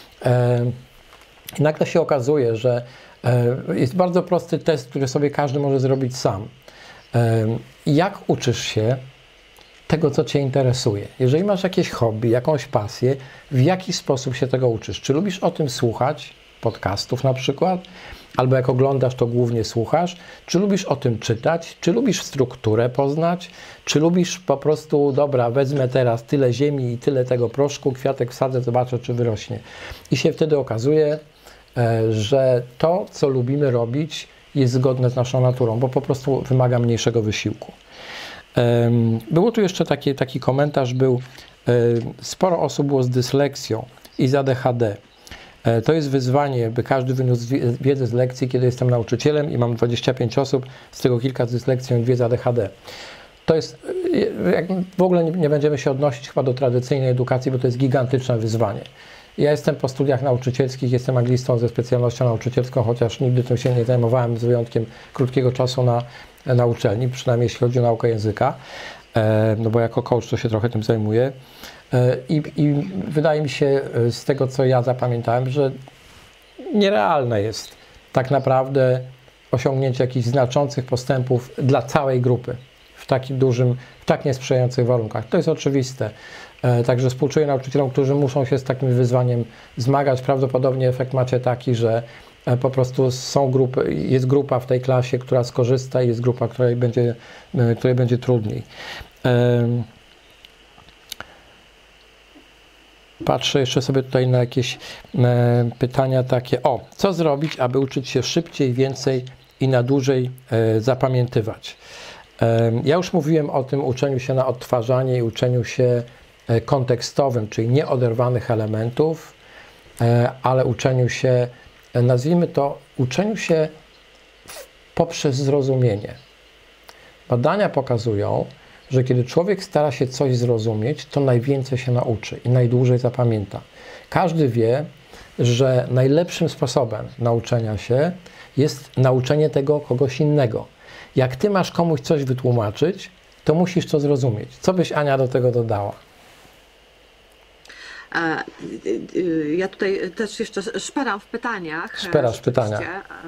I nagle się okazuje, że jest bardzo prosty test, który sobie każdy może zrobić sam. Jak uczysz się tego, co cię interesuje? Jeżeli masz jakieś hobby, jakąś pasję, w jaki sposób się tego uczysz? Czy lubisz o tym słuchać, podcastów na przykład? Albo jak oglądasz, to głównie słuchasz. Czy lubisz o tym czytać? Czy lubisz strukturę poznać? Czy lubisz po prostu, dobra, wezmę teraz tyle ziemi i tyle tego proszku, kwiatek wsadzę, zobaczę, czy wyrośnie. I się wtedy okazuje, że to, co lubimy robić, jest zgodne z naszą naturą, bo po prostu wymaga mniejszego wysiłku. Było tu jeszcze taki, taki komentarz, był, sporo osób było z dysleksją i z A D H D. To jest wyzwanie, by każdy wyniósł wiedzę z lekcji, kiedy jestem nauczycielem i mam dwadzieścia pięć osób, z tego kilka z dysleksją i dwie z A D H D. To jest, jak w ogóle nie, nie będziemy się odnosić chyba do tradycyjnej edukacji, bo to jest gigantyczne wyzwanie. Ja jestem po studiach nauczycielskich, jestem anglistą ze specjalnością nauczycielską, chociaż nigdy tym się nie zajmowałem, z wyjątkiem krótkiego czasu na, na uczelni, przynajmniej jeśli chodzi o naukę języka, no bo jako coach to się trochę tym zajmuję. I, I wydaje mi się, z tego co ja zapamiętałem, że nierealne jest tak naprawdę osiągnięcie jakichś znaczących postępów dla całej grupy w takim dużym, w tak niesprzyjających warunkach. To jest oczywiste. Także współczuję nauczycielom, którzy muszą się z takim wyzwaniem zmagać. Prawdopodobnie efekt macie taki, że po prostu są grupy, jest grupa w tej klasie, która skorzysta i jest grupa, której będzie, której będzie trudniej. Patrzę jeszcze sobie tutaj na jakieś e, pytania takie. O, co zrobić, aby uczyć się szybciej, więcej i na dłużej e, zapamiętywać? E, ja już mówiłem o tym uczeniu się na odtwarzanie i uczeniu się e, kontekstowym, czyli nieoderwanych elementów, e, ale uczeniu się, e, nazwijmy to, uczeniu się w, poprzez zrozumienie. Badania pokazują, że kiedy człowiek stara się coś zrozumieć, to najwięcej się nauczy i najdłużej zapamięta. Każdy wie, że najlepszym sposobem nauczenia się jest nauczenie tego kogoś innego. Jak ty masz komuś coś wytłumaczyć, to musisz to zrozumieć. Co byś, Ania, do tego dodała? Ja tutaj też jeszcze szperam w pytaniach. Szperasz w pytaniach.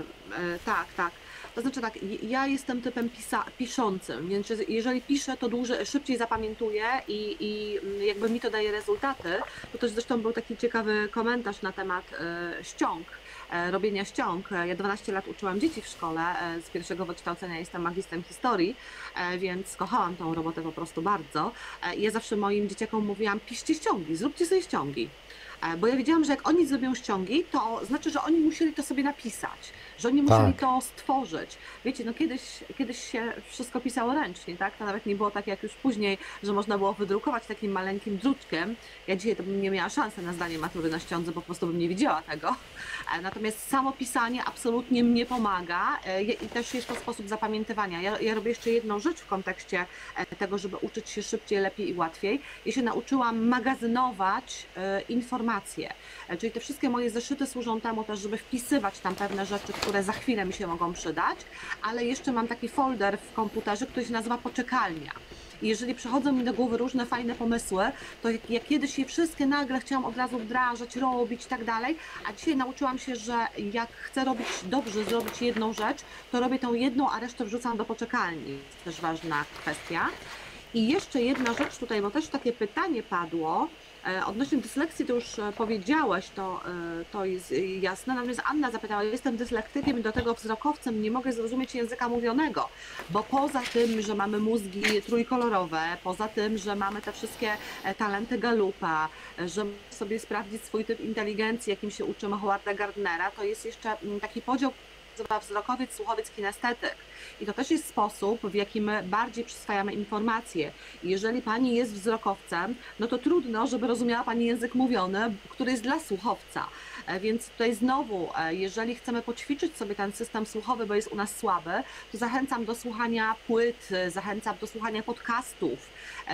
Tak, tak. To znaczy tak, ja jestem typem pisa, piszącym, więc jeżeli piszę, to dłużej, szybciej zapamiętuję i, i jakby mi to daje rezultaty. To też zresztą był taki ciekawy komentarz na temat e, ściąg, e, robienia ściąg. Ja dwanaście lat uczyłam dzieci w szkole, e, z pierwszego wykształcenia jestem magistrem historii, e, więc kochałam tą robotę po prostu bardzo. E, ja zawsze moim dzieciakom mówiłam, piszcie ściągi, zróbcie sobie ściągi. Bo ja wiedziałam, że jak oni zrobią ściągi, to znaczy, że oni musieli to sobie napisać, że oni musieli Tak. to stworzyć. Wiecie, no kiedyś, kiedyś się wszystko pisało ręcznie, tak? To nawet nie było tak jak już później, że można było wydrukować takim maleńkim druczkiem. Ja dzisiaj to bym nie miała szansy na zdanie matury na ściądze, bo po prostu bym nie widziała tego. Natomiast samo pisanie absolutnie mnie pomaga i też jest to sposób zapamiętywania. Ja, ja robię jeszcze jedną rzecz w kontekście tego, żeby uczyć się szybciej, lepiej i łatwiej. Ja się nauczyłam magazynować informacje. Czyli te wszystkie moje zeszyty służą temu też, żeby wpisywać tam pewne rzeczy, które za chwilę mi się mogą przydać, ale jeszcze mam taki folder w komputerze, który się nazywa poczekalnia. I jeżeli przychodzą mi do głowy różne fajne pomysły, to jak ja kiedyś je wszystkie nagle chciałam od razu wdrażać, robić i tak dalej, a dzisiaj nauczyłam się, że jak chcę robić dobrze, zrobić jedną rzecz, to robię tą jedną, a resztę wrzucam do poczekalni. To jest też ważna kwestia. I jeszcze jedna rzecz tutaj, bo też takie pytanie padło, odnośnie dyslekcji to już powiedziałeś, to, to jest jasne, natomiast Anna zapytała, jestem dyslektykiem i do tego wzrokowcem, nie mogę zrozumieć języka mówionego, bo poza tym, że mamy mózgi trójkolorowe, poza tym, że mamy te wszystkie talenty Gallupa, że sobie sprawdzić swój typ inteligencji, jakim się uczymy Howarda Gardnera, to jest jeszcze taki podział wzrokowiec, słuchowiec, kinestetyk. I to też jest sposób, w jaki my bardziej przyswajamy informacje. Jeżeli Pani jest wzrokowcem, no to trudno, żeby rozumiała Pani język mówiony, który jest dla słuchowca. Więc tutaj znowu, jeżeli chcemy poćwiczyć sobie ten system słuchowy, bo jest u nas słaby, to zachęcam do słuchania płyt, zachęcam do słuchania podcastów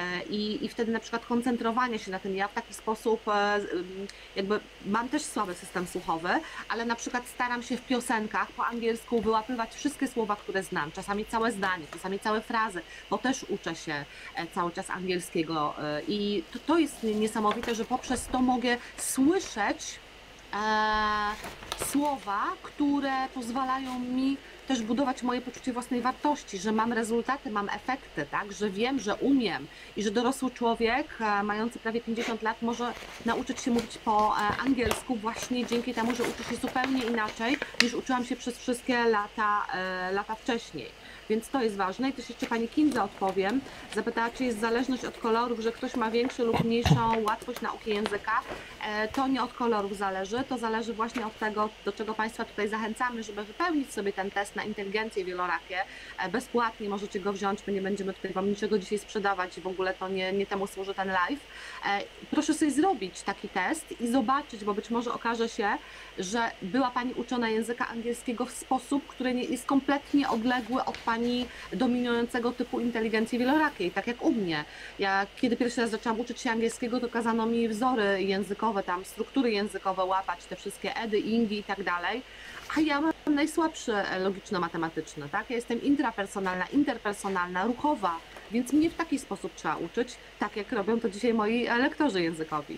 i, i wtedy na przykład koncentrowania się na tym. Ja w taki sposób jakby mam też słaby system słuchowy, ale na przykład staram się w piosenkach po angielsku wyłapywać wszystkie słowa, które znam, czasami całe zdanie, czasami całe frazy, bo też uczę się cały czas angielskiego i to, to jest niesamowite, że poprzez to mogę słyszeć E, słowa, które pozwalają mi też budować moje poczucie własnej wartości, że mam rezultaty, mam efekty, tak, że wiem, że umiem i że dorosły człowiek e, mający prawie pięćdziesiąt lat może nauczyć się mówić po e, angielsku właśnie dzięki temu, że uczy się zupełnie inaczej niż uczyłam się przez wszystkie lata, e, lata wcześniej. Więc to jest ważne. I też jeszcze Pani Kindze odpowiem. Zapytała, czy jest zależność od kolorów, że ktoś ma większą lub mniejszą łatwość nauki języka. To nie od kolorów zależy, to zależy właśnie od tego, do czego Państwa tutaj zachęcamy, żeby wypełnić sobie ten test na inteligencję wielorakie. Bezpłatnie możecie go wziąć, my nie będziemy tutaj Wam niczego dzisiaj sprzedawać i w ogóle to nie, nie temu służy ten live. Proszę sobie zrobić taki test i zobaczyć, bo być może okaże się, że była Pani uczona języka angielskiego w sposób, który jest kompletnie odległy od Pani dominującego typu inteligencji wielorakiej, tak jak u mnie. Ja kiedy pierwszy raz zaczęłam uczyć się angielskiego, to kazano mi wzory językowe, tam struktury językowe łapać, te wszystkie edy, ingi i tak dalej, A ja mam najsłabszy e, logiczno-matematyczny, tak? Ja jestem intrapersonalna, interpersonalna, ruchowa, więc mnie w taki sposób trzeba uczyć, tak jak robią to dzisiaj moi e, lektorzy językowi.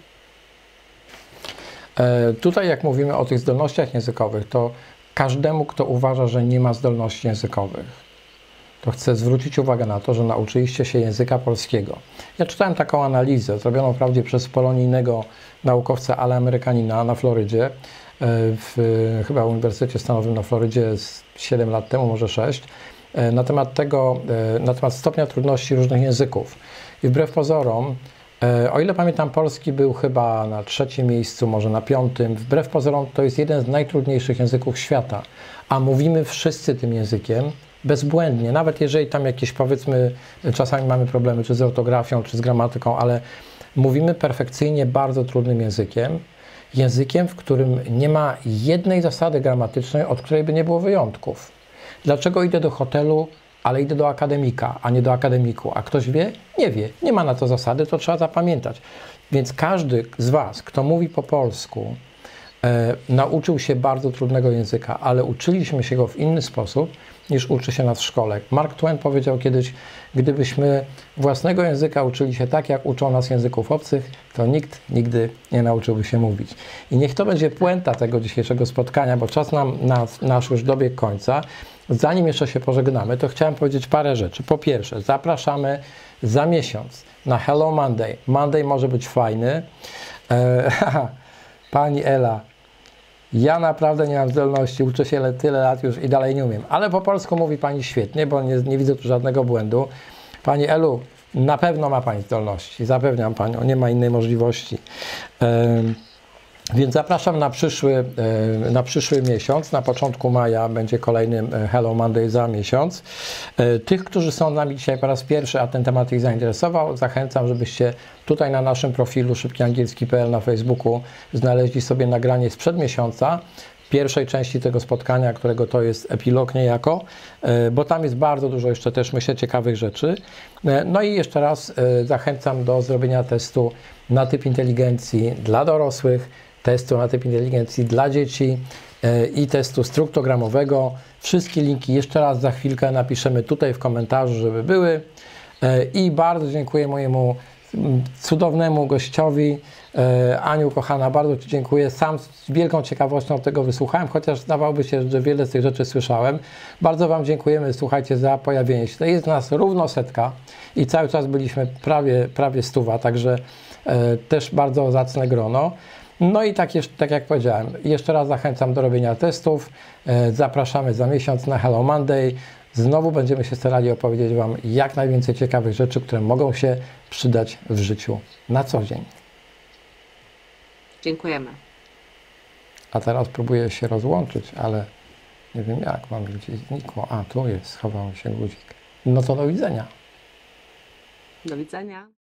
E, Tutaj jak mówimy o tych zdolnościach językowych, to każdemu, kto uważa, że nie ma zdolności językowych, to chcę zwrócić uwagę na to, że nauczyliście się języka polskiego. Ja czytałem taką analizę, zrobioną wprawdzie przez polonijnego naukowca, ale Amerykanina na Florydzie, e, w chyba Uniwersytecie Stanowym na Florydzie z siedem lat temu, może sześć, e, na temat tego, e, na temat stopnia trudności różnych języków. I wbrew pozorom, E, O ile pamiętam, polski był chyba na trzecim miejscu, może na piątym. Wbrew pozorom to jest jeden z najtrudniejszych języków świata, a mówimy wszyscy tym językiem bezbłędnie, nawet jeżeli tam jakieś, powiedzmy, czasami mamy problemy czy z ortografią, czy z gramatyką, ale mówimy perfekcyjnie bardzo trudnym językiem, językiem, w którym nie ma jednej zasady gramatycznej, od której by nie było wyjątków. Dlaczego idę do hotelu, ale idę do akademika, a nie do akademiku? A ktoś wie? Nie wie. Nie ma na to zasady, to trzeba zapamiętać. Więc każdy z Was, kto mówi po polsku, e, nauczył się bardzo trudnego języka, ale uczyliśmy się go w inny sposób, niż uczy się nas w szkole. Mark Twain powiedział kiedyś, gdybyśmy własnego języka uczyli się tak, jak uczą nas języków obcych, to nikt nigdy nie nauczyłby się mówić. I niech to będzie puenta tego dzisiejszego spotkania, bo czas nam, nas, nasz już dobiegł końca. Zanim jeszcze się pożegnamy, to chciałem powiedzieć parę rzeczy. Po pierwsze, zapraszamy za miesiąc na Hello Monday. Monday może być fajny. E, Pani Ela, ja naprawdę nie mam zdolności, uczę się tyle lat już i dalej nie umiem. Ale po polsku mówi Pani świetnie, bo nie, nie widzę tu żadnego błędu. Pani Elu, na pewno ma Pani zdolności, zapewniam Panią, nie ma innej możliwości. E, Więc zapraszam na przyszły, e, na przyszły miesiąc, na początku maja będzie kolejny Hello Monday za miesiąc. E, Tych, którzy są z nami dzisiaj po raz pierwszy, a ten temat ich zainteresował, zachęcam, żebyście tutaj na naszym profilu szybkiangielski kropka p l na Facebooku znaleźli sobie nagranie sprzed miesiąca, pierwszej części tego spotkania, którego to jest epilog niejako, e, bo tam jest bardzo dużo jeszcze też, myślę, ciekawych rzeczy. E, No i jeszcze raz e, zachęcam do zrobienia testu na typ inteligencji dla dorosłych, testu na typ inteligencji dla dzieci e, i testu strukturogramowego. Wszystkie linki jeszcze raz za chwilkę napiszemy tutaj w komentarzu, żeby były. E, I bardzo dziękuję mojemu mm, cudownemu gościowi. E, Aniu, kochana, bardzo Ci dziękuję. Sam z wielką ciekawością tego wysłuchałem, chociaż zdawałoby się, że wiele z tych rzeczy słyszałem. Bardzo Wam dziękujemy, słuchajcie, za pojawienie się. To jest nas równo setka i cały czas byliśmy prawie, prawie stuwa, także e, też bardzo zacne grono. No i tak, jeszcze, tak jak powiedziałem, jeszcze raz zachęcam do robienia testów. E, Zapraszamy za miesiąc na Hello Monday. Znowu będziemy się starali opowiedzieć Wam jak najwięcej ciekawych rzeczy, które mogą się przydać w życiu na co dzień. Dziękujemy. A teraz próbuję się rozłączyć, ale nie wiem jak, mam gdzieś znikło. A, tu jest, schował się guzik. No to do widzenia. Do widzenia.